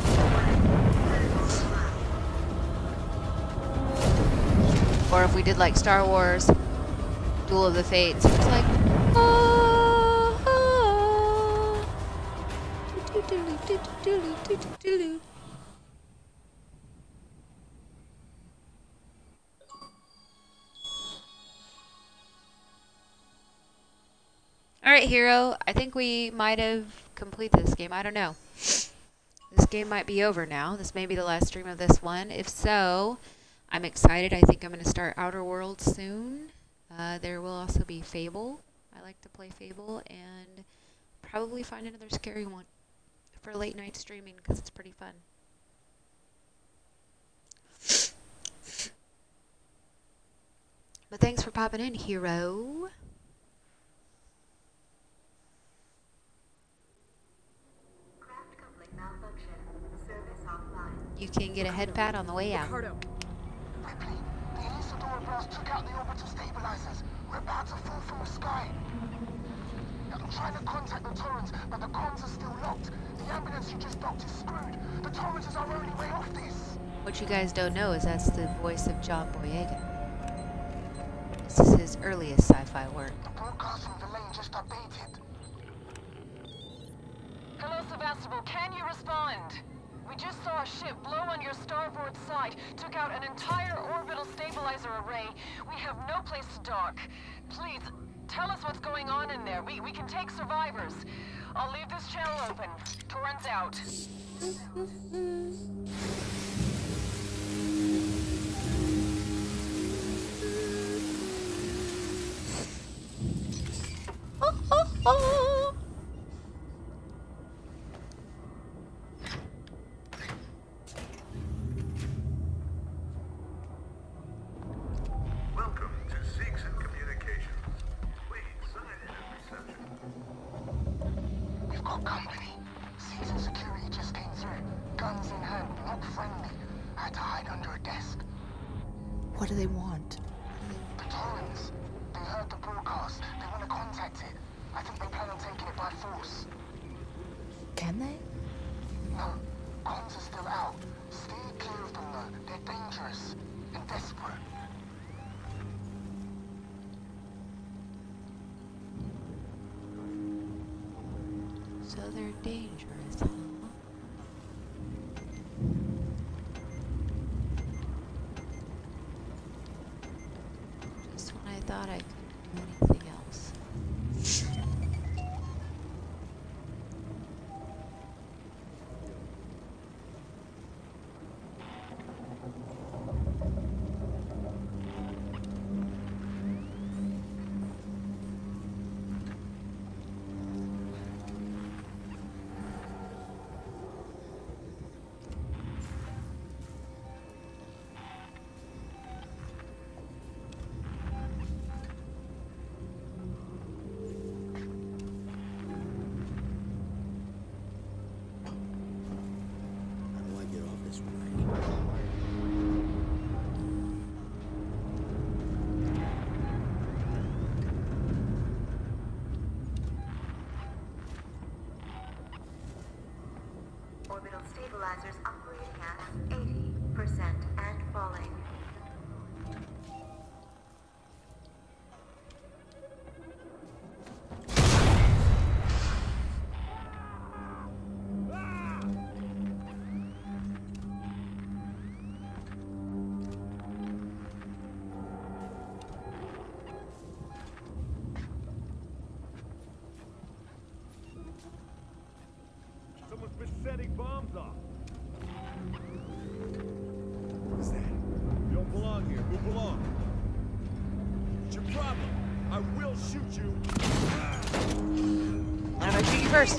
Or if we did like Star Wars, Duel of the Fates, it's like, ah, ah, Alright, Hero. I think we might have completed this game. I don't know. This game might be over now. This may be the last stream of this one. If so, I'm excited. I think I'm going to start Outer Worlds soon. There will also be Fable. I like to play Fable, and probably find another scary one for late night streaming because it's pretty fun. But thanks for popping in, Hero. You can get a head pat on the way out. Ripley, the Elisadora blast took out the orbital stabilizers. We're about to fall from the sky. I'm trying to contact the Torrens, but the comms are still locked. The ambulance you just docked is screwed. The Torrens is our only way off this. What you guys don't know is that's the voice of John Boyega. This is his earliest sci-fi work. The broadcast from the lane just updated. Hello, Sevastopol. Can you respond? We just saw a ship blow on your starboard side, took out an entire orbital stabilizer array. We have no place to dock. Please, tell us what's going on in there. We can take survivors. I'll leave this channel open. Torrens out. Welcome to Seegson Communications. Please sign in at reception. We've got company. Season security just came through. Guns in hand, not friendly. I had to hide under a desk. What do they want? The Torrens. They heard the broadcast. They want to contact it. I think they plan on taking it by force. Can they? No, comms are still out. Stay clear of them though. They're dangerous and desperate. So they're dangerous, huh? Just when I thought I couldn't do anything else. How do I get off this ride? Orbital stabilizers operating at 80% and falling. Someone's been setting bombs off. What's that? You don't belong here. Move along. What's your problem? I will shoot you. Why don't I shoot you first?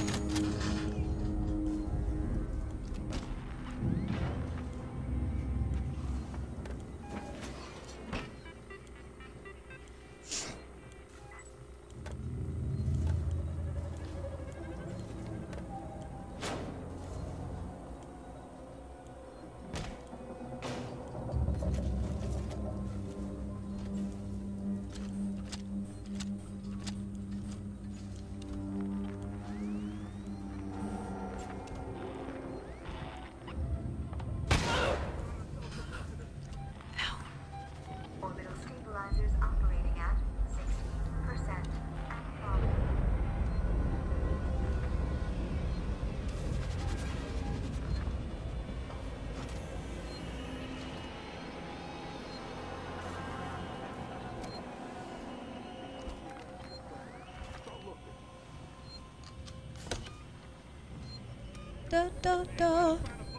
da, da, da.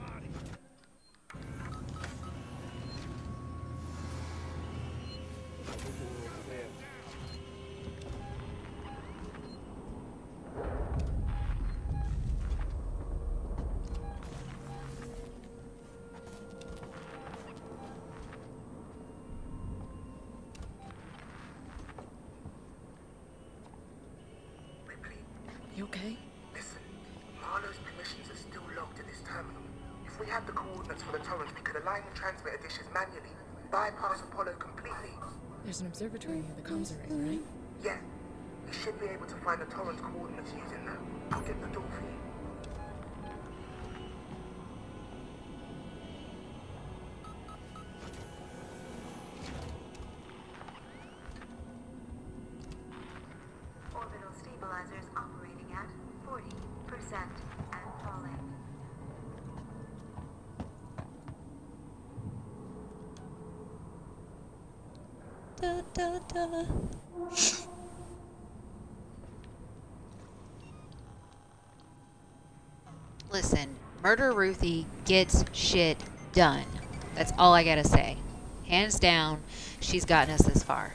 You okay? Listen, Marlowe's permissions are still locked at this terminal. If we had the coordinates for the torrents, we could align the transmitter dishes manually, bypass Apollo completely. There's an observatory near the comms array, right? Yeah, we should be able to find the torrent's coordinates using that. I'll get the door for you. Orbital stabilizers operating at 40% and falling. Da, da, da. Listen, Murder Ruthie gets shit done. That's all I gotta say. Hands down, she's gotten us this far.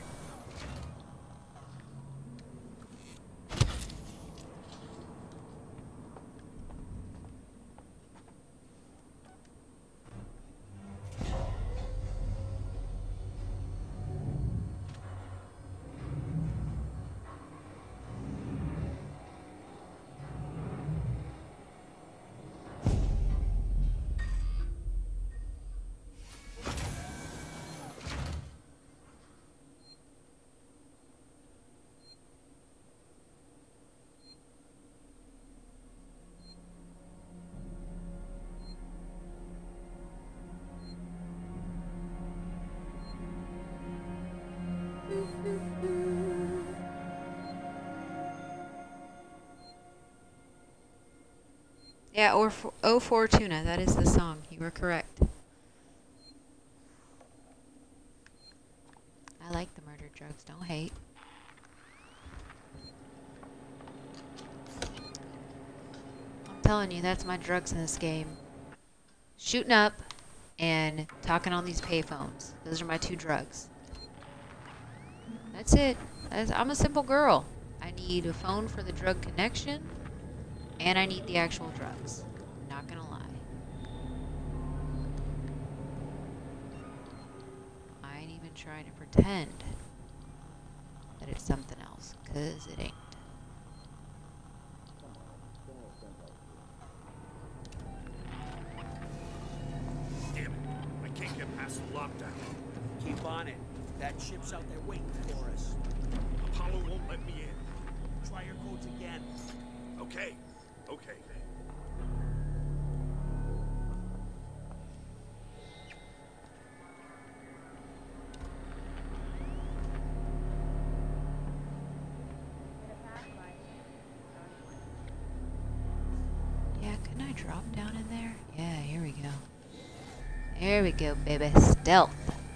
Yeah, or Oh Fortuna, that is the song. You were correct. I like the murder drugs, don't hate. I'm telling you, that's my drugs in this game. Shooting up and talking on these payphones. Those are my two drugs. That's it. I'm a simple girl. I need a phone for the drug connection, and I need the actual drugs. Not gonna lie. I ain't even trying to pretend that it's something else, 'cause it ain't. Damn it. I can't get past the lockdown. Keep on it. That ship's out there waiting for us. Apollo won't let me in. Try your codes again. Okay. Okay. Yeah, can I drop down in there? Yeah, here we go. There we go, baby. Stealth.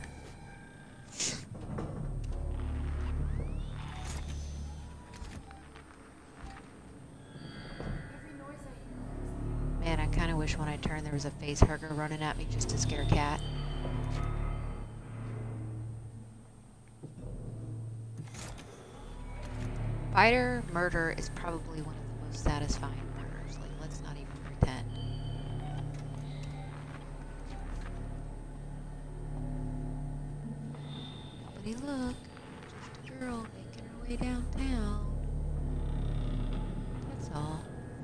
Man, I kind of wish when I turned there was a face hugger running at me just to scare Cat. Spider murder is probably one of the most satisfying murders. Like, let's not even pretend. Nobody look. Just a girl making her way downtown. That's all.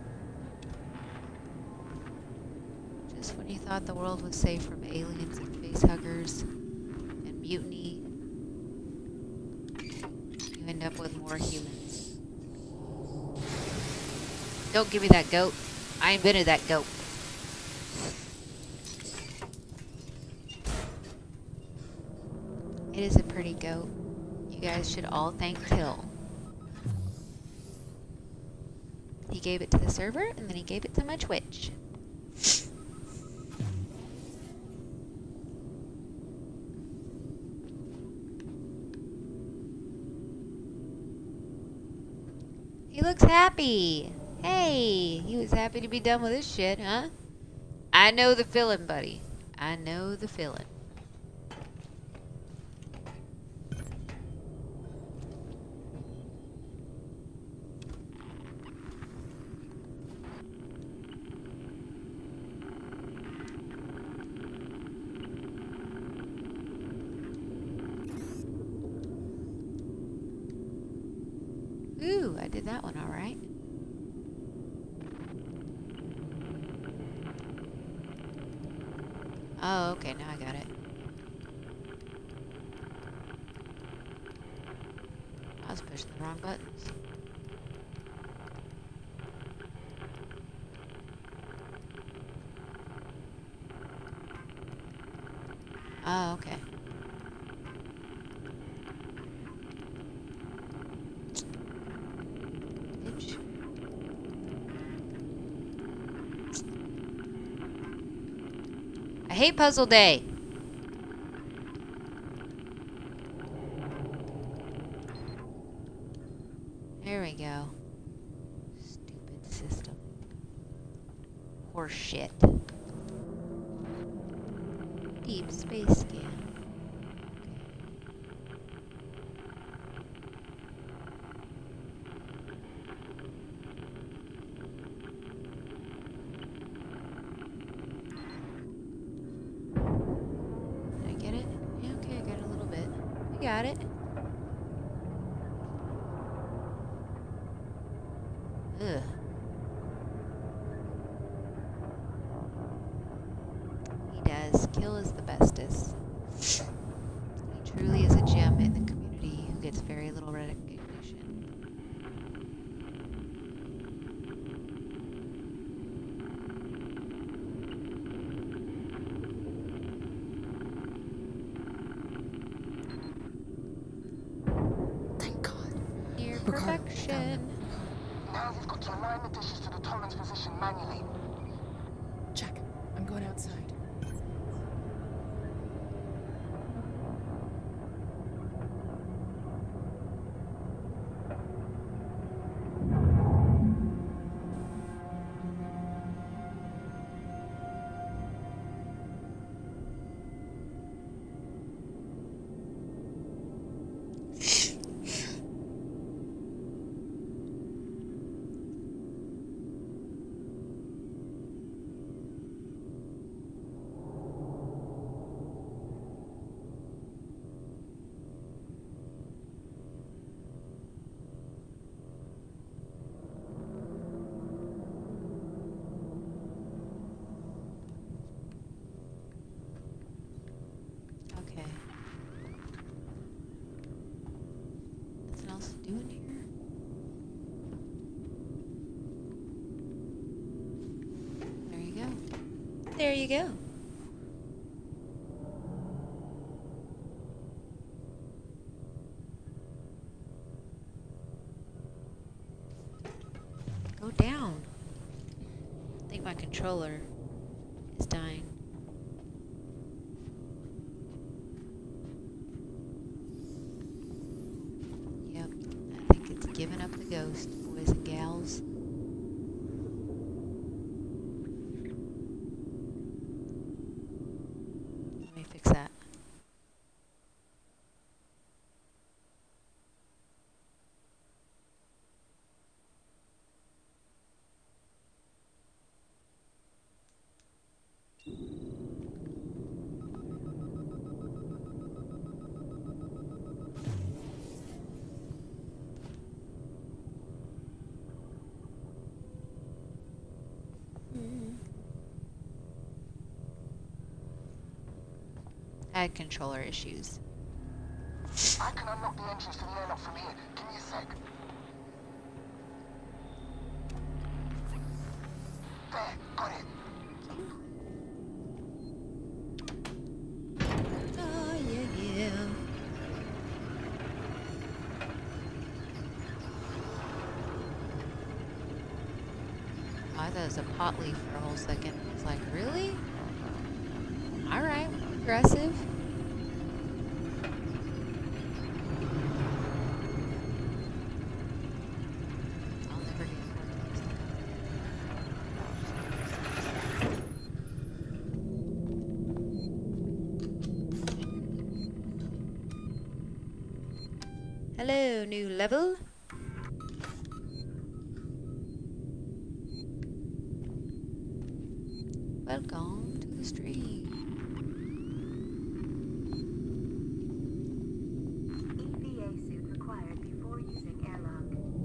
Just when you thought the world was safe from aliens and facehuggers and mutiny, you end up with more humans. Don't give me that goat. I invented that goat. It is a pretty goat. You guys should all thank Kill. He gave it to the server, and then he gave it to my Twitch. He looks happy. Hey, he was happy to be done with this shit, huh? I know the feeling, buddy. I know the feeling. Ooh, I did that one all right. Oh, okay, now I got it. I was pushing the wrong buttons. Oh, okay. Bitch. I hate puzzle day. There we go. Stupid system. Horse shit. Deep space scan. Did I get it? Yeah, okay, I got it a little bit. I got it. Ugh. He does. Kill is the bestest. He truly is a gem in the community who gets very little recognition. Thank God. Near Ricardo, found perfection. him. Now you've got to align the dishes to the tolerance position manually. Check. I'm going outside. Okay. Nothing else to do in here? There you go. There you go. Go down. I think my controller is dying. Yep, I think it's giving up the ghost, boys and gals. Let me fix that. I had controller issues. I can unlock the entrance to the airlock from here. Give me a sec. There, got it. Oh, yeah. I thought it was a pot leaf for a whole second. I was like, really? Alright, aggressive. I'll never get bored of this. Hello, new level. Welcome to the stream. EVA suit required before using airlock.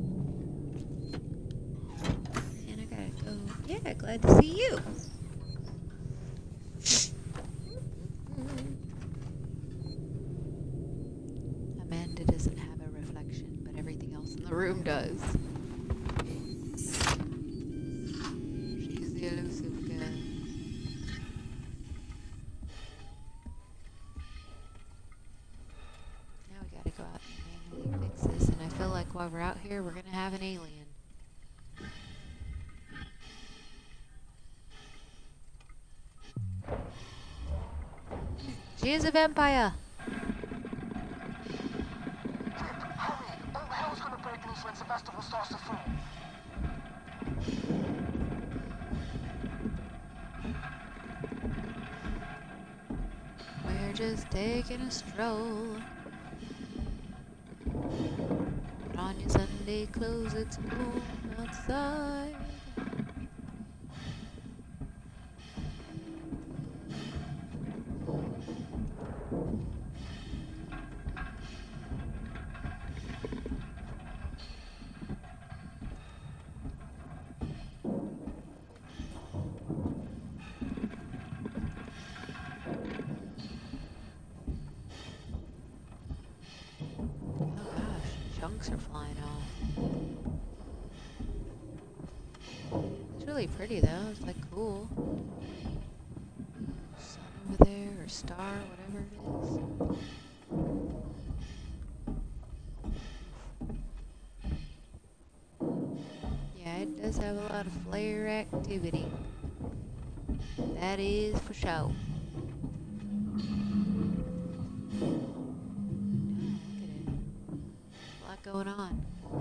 And I gotta go. Yeah, glad to see you. Amanda doesn't have a reflection, but everything else in the room does. She's the elusive girl. Now we gotta go out and manually fix this, and I feel like while we're out here, we're gonna have an alien. She is a vampire. Hurry! All hell's gonna break loose when Sevastopol starts to fall. We're just taking a stroll. Put on your Sunday clothes, it's cold outside. Chunks are flying off. It's really pretty though, it's like cool. Sun over there, or star, whatever it is. Yeah, it does have a lot of flare activity. That is for sure. Going on.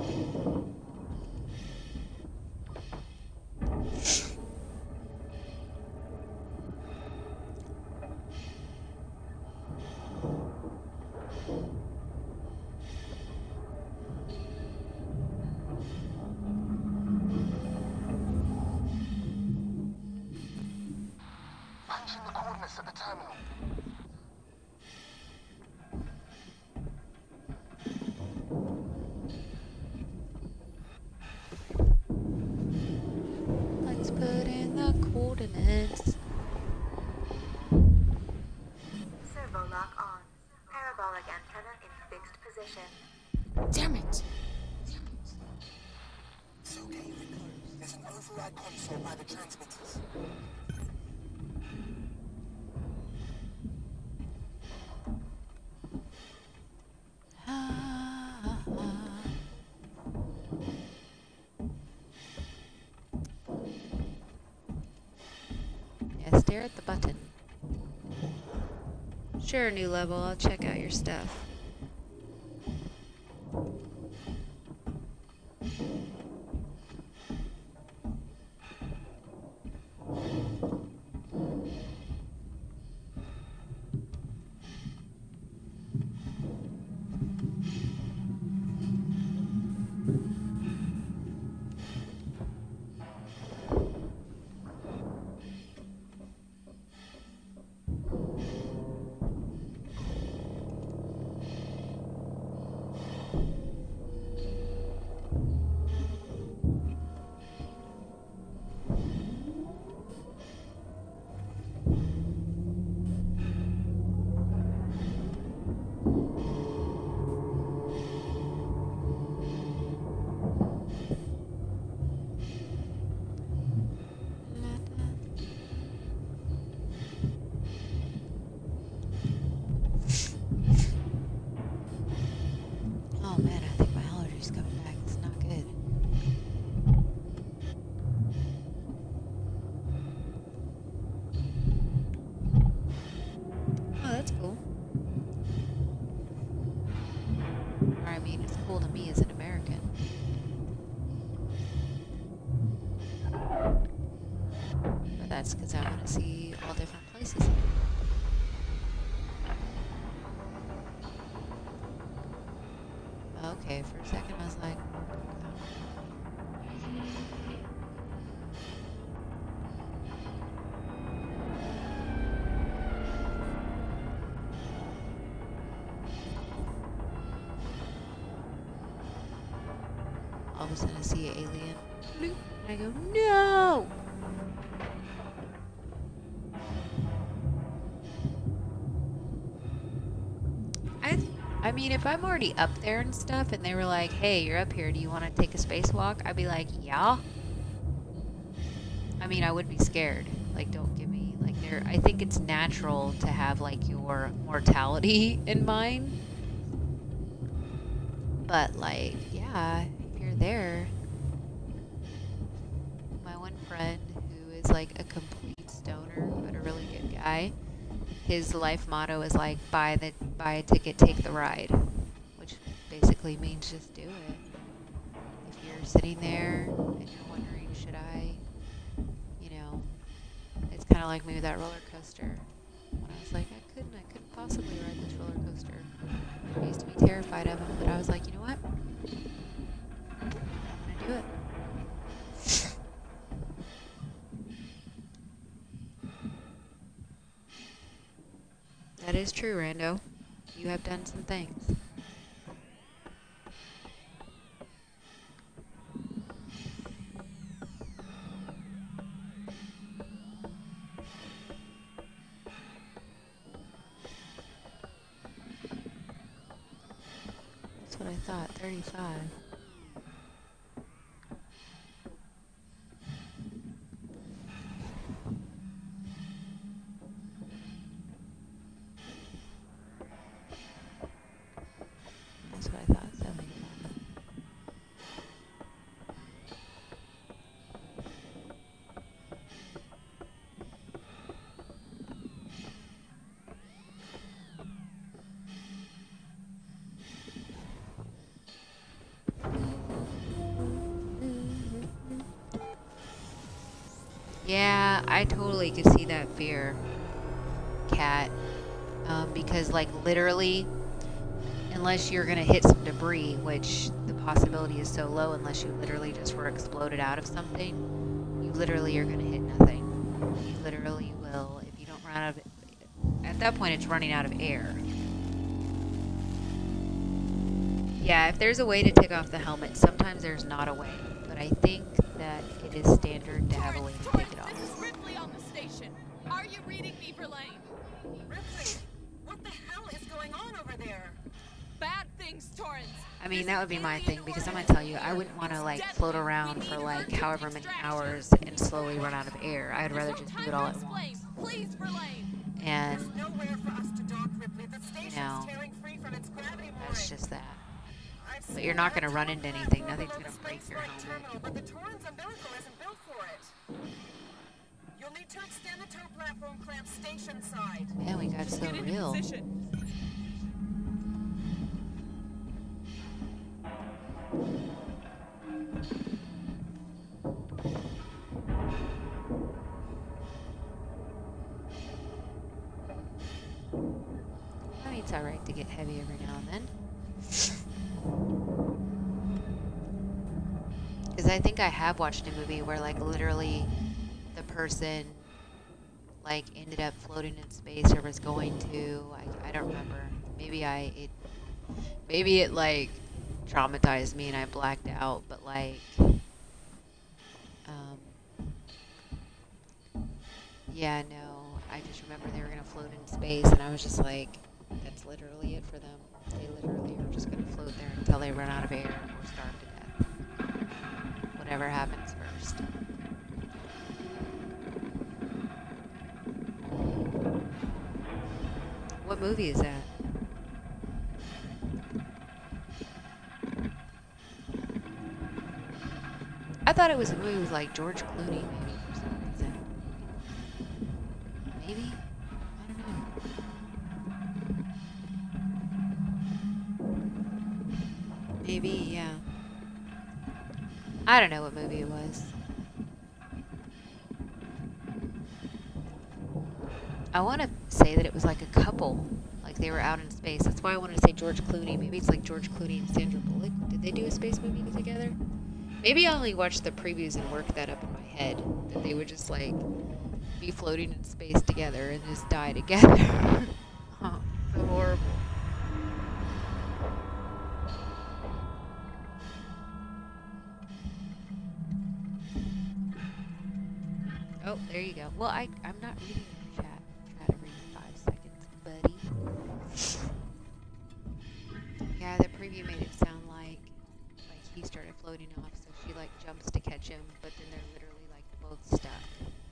Punching the coordinates at the terminal. Let's put in the coordinates. Servo lock on. Parabolic antenna in fixed position. Damn it! It's okay, Rico. There's an override console by the transmitters. Yeah, stare at the button. Sure, new level, I'll check out your stuff. Oh man, I think my allergies coming back. It's not good. Oh, that's cool. Or I mean, it's cool to me as an American. But that's because I want to see all different places. just gonna see an alien. Bloop. And I go, no! I mean, if I'm already up there and stuff, and they were like, hey, you're up here, do you want to take a spacewalk? I'd be like, yeah. I mean, I would be scared. Like, don't give me, like, I think it's natural to have, like, your mortality in mind. But, like, yeah, if you're there. My one friend, who is, like, a complete stoner, but a really good guy, his life motto is, like, buy a ticket, take the ride. Which basically means just do it. If you're sitting there and you're wondering, should I, you know, it's kind of like me with that roller coaster. When I was like, I couldn't possibly ride this roller coaster. I used to be terrified of them, but I was like, you know what? I'm gonna do it. That is true, Rando. You have done some things. That's what I thought, 35. That's what I thought, 75. Yeah, I totally could see that fear, Cat. Because, like, literally, unless you're gonna hit some debris, which the possibility is so low unless you literally just were exploded out of something, you literally are gonna hit nothing. You literally will, if you don't run out of it. At that point, it's running out of air. Yeah, if there's a way to take off the helmet, sometimes there's not a way. But I think that it is standard to have a way to take it off. This is Ripley on the station. Are you reading me, Verlaine? Ripley, what the hell is going on over there? Bad things, Torrance. I mean, that would be my thing, because I'm gonna tell you, I wouldn't want to, like, float around for, like, however many hours and slowly run out of air. I'd rather just do it all at once. Please, Verlaine. And, There's nowhere for us to dock, Ripley. The station's you know, tearing free from its gravity that's mooring. just that. But you're not going to run into anything. Nothing's going to break your helmet. But the Torrance umbilical isn't built for it. You'll need to extend the tow platform clamp station side. Man, we got so real. I mean, it's alright to get heavy every now and then. Because I think I have watched a movie where, like, literally the person, like, ended up floating in space or was going to. I don't remember. Maybe it, like, traumatized me and I blacked out, but, like, yeah, no, I just remember they were going to float in space and I was just like, that's literally it for them. They literally are just going to float there until they run out of air or starve to death. Whatever happens first. What movie is that? I thought it was a movie with, like, George Clooney, maybe, for some reason. Maybe? I don't know. Maybe, yeah. I don't know what movie it was. I want to say that it was like a couple. Like they were out in space. That's why I wanted to say George Clooney. Maybe it's like George Clooney and Sandra Bullock. Did they do a space movie together? Maybe I only watched the previews and worked that up in my head. That they would just like be floating in space together and just die together. Oh, so horrible. Oh, there you go. Well, I'm not reading your chat. Chat every 5 seconds, buddy. Yeah, the preview made it sound like he started floating off, so she like jumps to catch him, but then they're literally like both stuck.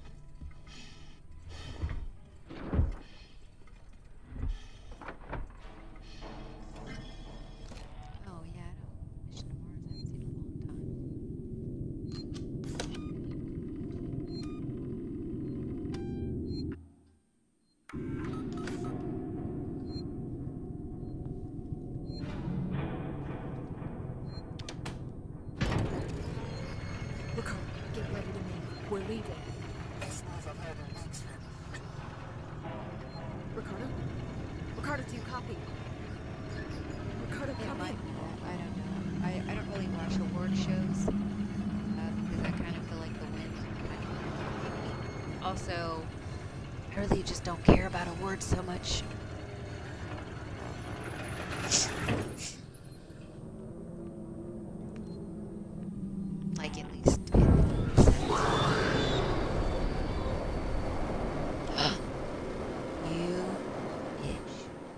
Oh yeah, I don't Mission to Mars. I haven't seen in a long time. Ricardo, get ready to move. We're leaving. Ricardo? Ricardo, do you copy? Ricardo, Yeah, come I in. don't know. I don't really watch award shows because I kind of feel like the wins are kind of. Also, I really just don't care about awards so much. Like at least. You bitch.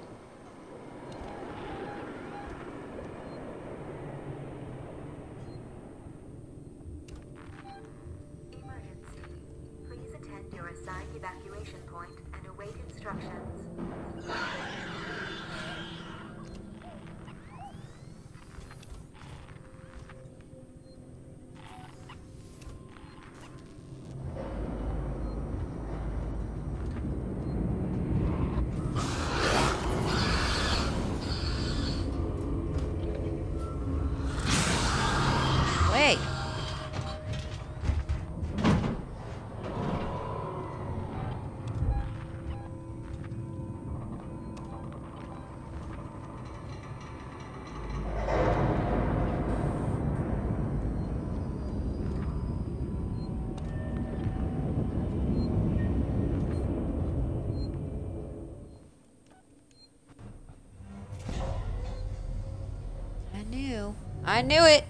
Emergency. Please attend your assigned evacuation point and await instructions. Wait. I knew it.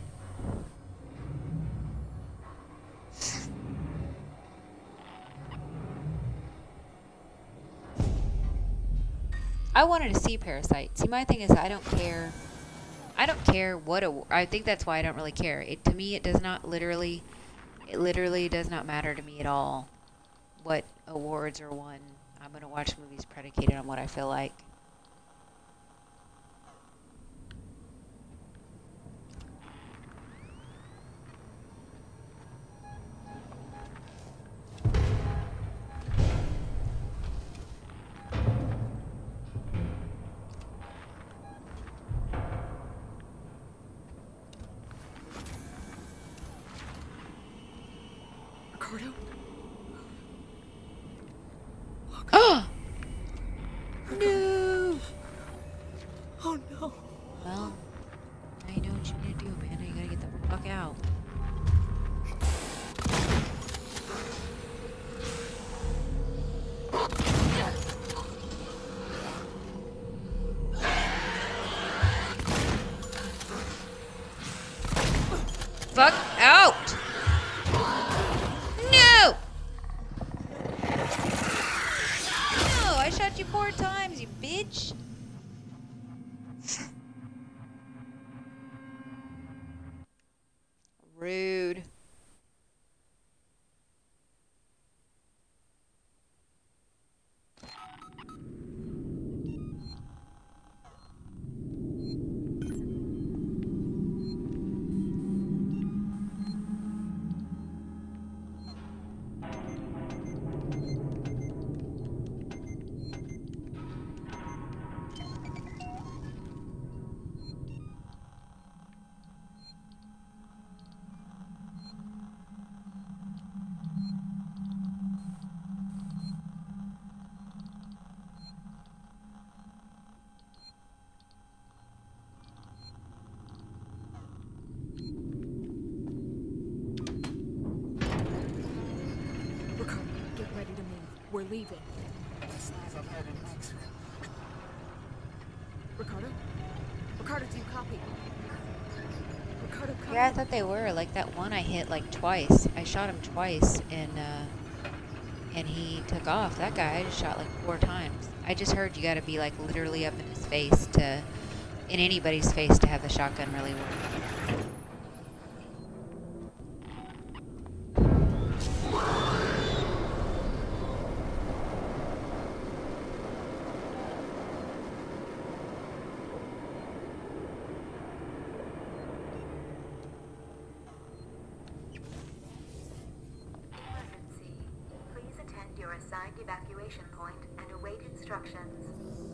I wanted to see Parasite. See, my thing is I don't care. I don't care what I think that's why I don't really care. It to me it does not literally does not matter to me at all what awards are won. I'm going to watch movies predicated on what I feel like. Ricardo? Oh! No! Oh no. Well, now you know what you need to do, Amanda. You gotta get the fuck out. Fuck out! No! No, I shot you 4 times, you bitch. Rude. Ricardo, get ready to move. We're leaving. Ricardo? Ricardo, do you copy? Ricardo, come Yeah, I in. thought they were. Like that one I hit like twice. I shot him twice and and he took off. That guy I just shot like 4 times. I just heard you gotta be like literally up in his face to, in anybody's face, to have the shotgun really work. Please attend your assigned evacuation point and await instructions.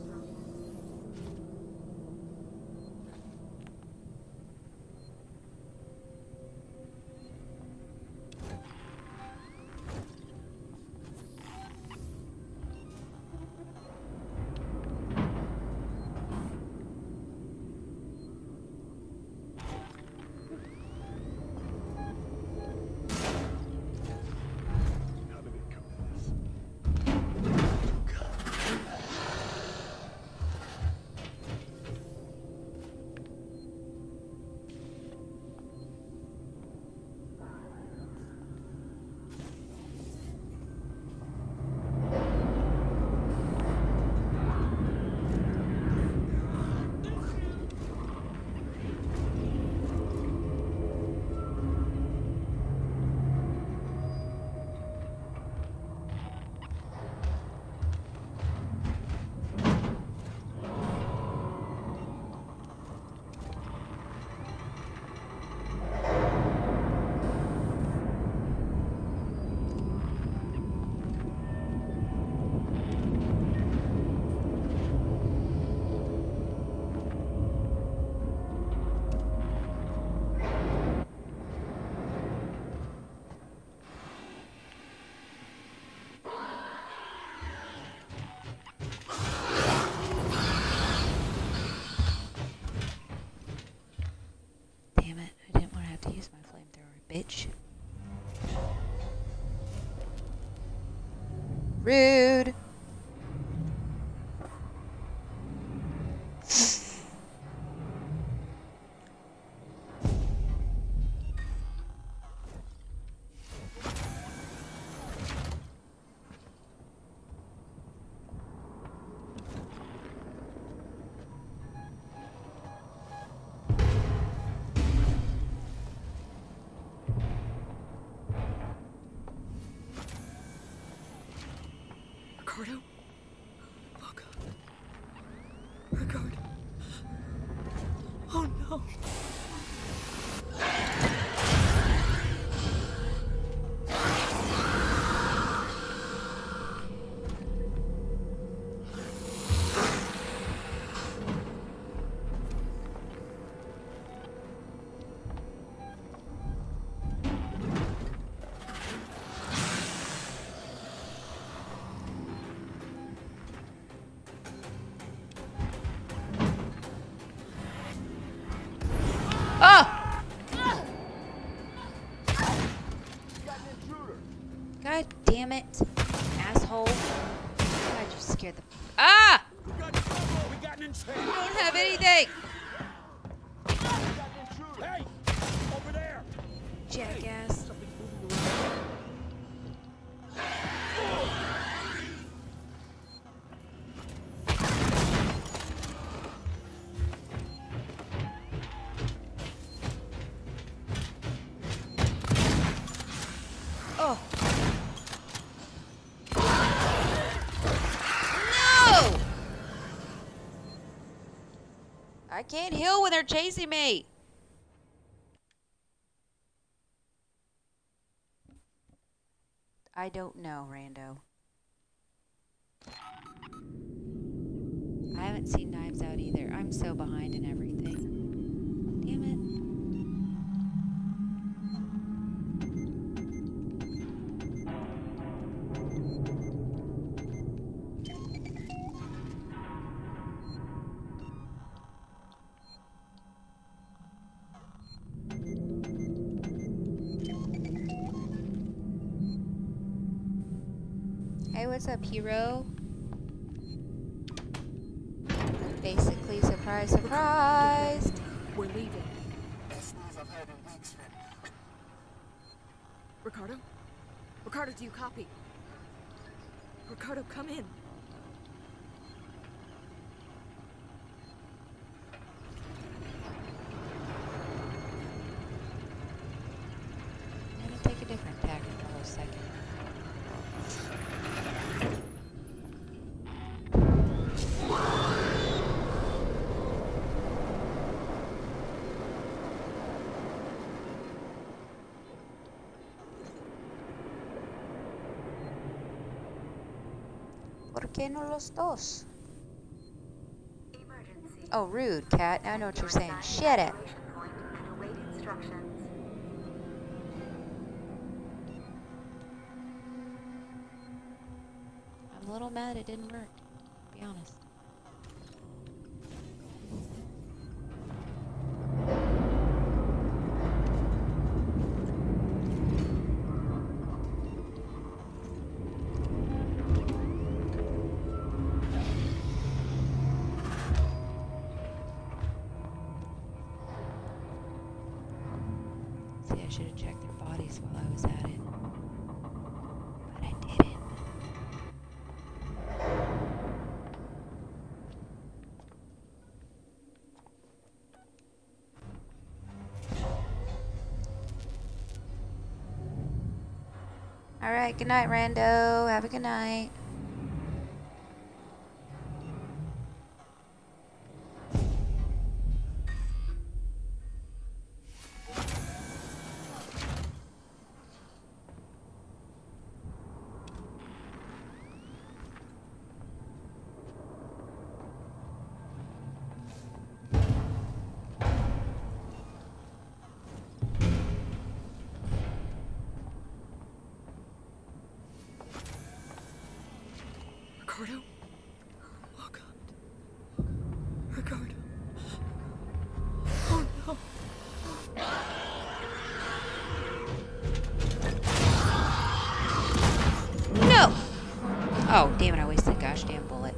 Bitch. Rude. Ricardo? Look. Ricardo. Oh no. God damn it, asshole. God, you scared the... Ah! We got trouble. We got an intruder. I don't have anything! Hey! Over there! Jackass. Oh. No! I can't heal when they're chasing me. I don't know, Rando. I haven't seen Knives Out either. I'm so behind in everything. Damn it. Hey, what's up, hero? Basically, surprise, surprise. We're leaving. Ricardo? Ricardo, do you copy? Ricardo, come in. I'm gonna take a different tack in a second. ¿Por qué no los dos? Emergency. Oh, rude, cat. Now I know what you're saying. Shut up. Point and await instructions. I'm a little mad it didn't work, to be honest. See, I should have checked their bodies while I was at it. But I didn't. Alright, good night, Rando. Have a good night. Ricardo? Oh, God. Ricardo. Oh, no. No! Oh, damn it, I wasted a gosh damn bullet.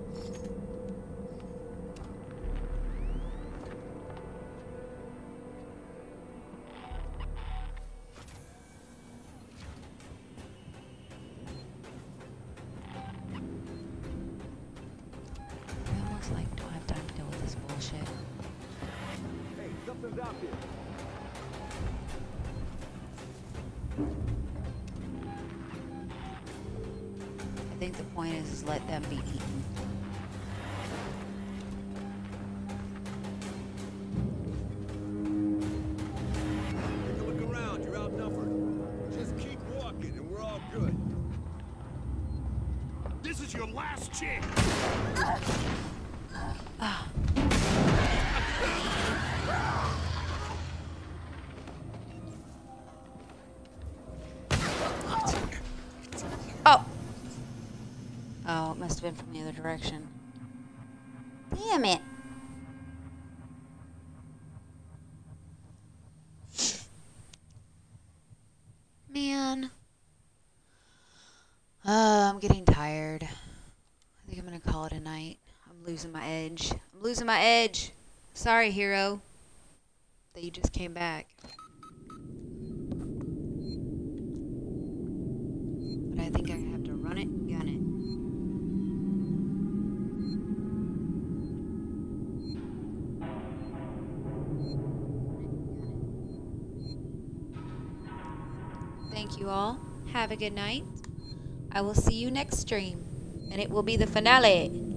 I almost like don't have time to deal with this bullshit. Hey, something's out there. I think the point is let them be eaten. Take a look around. You're outnumbered. Just keep walking and we're all good. This is your last chance. Ah. Oh! Oh, it must have been from the other direction. Damn it! Man. I'm getting tired. I think I'm gonna call it a night. I'm losing my edge. I'm losing my edge! Sorry, hero. That you just came back. But I think I have to run it and gun it. Thank you all. Have a good night. I will see you next stream. And it will be the finale.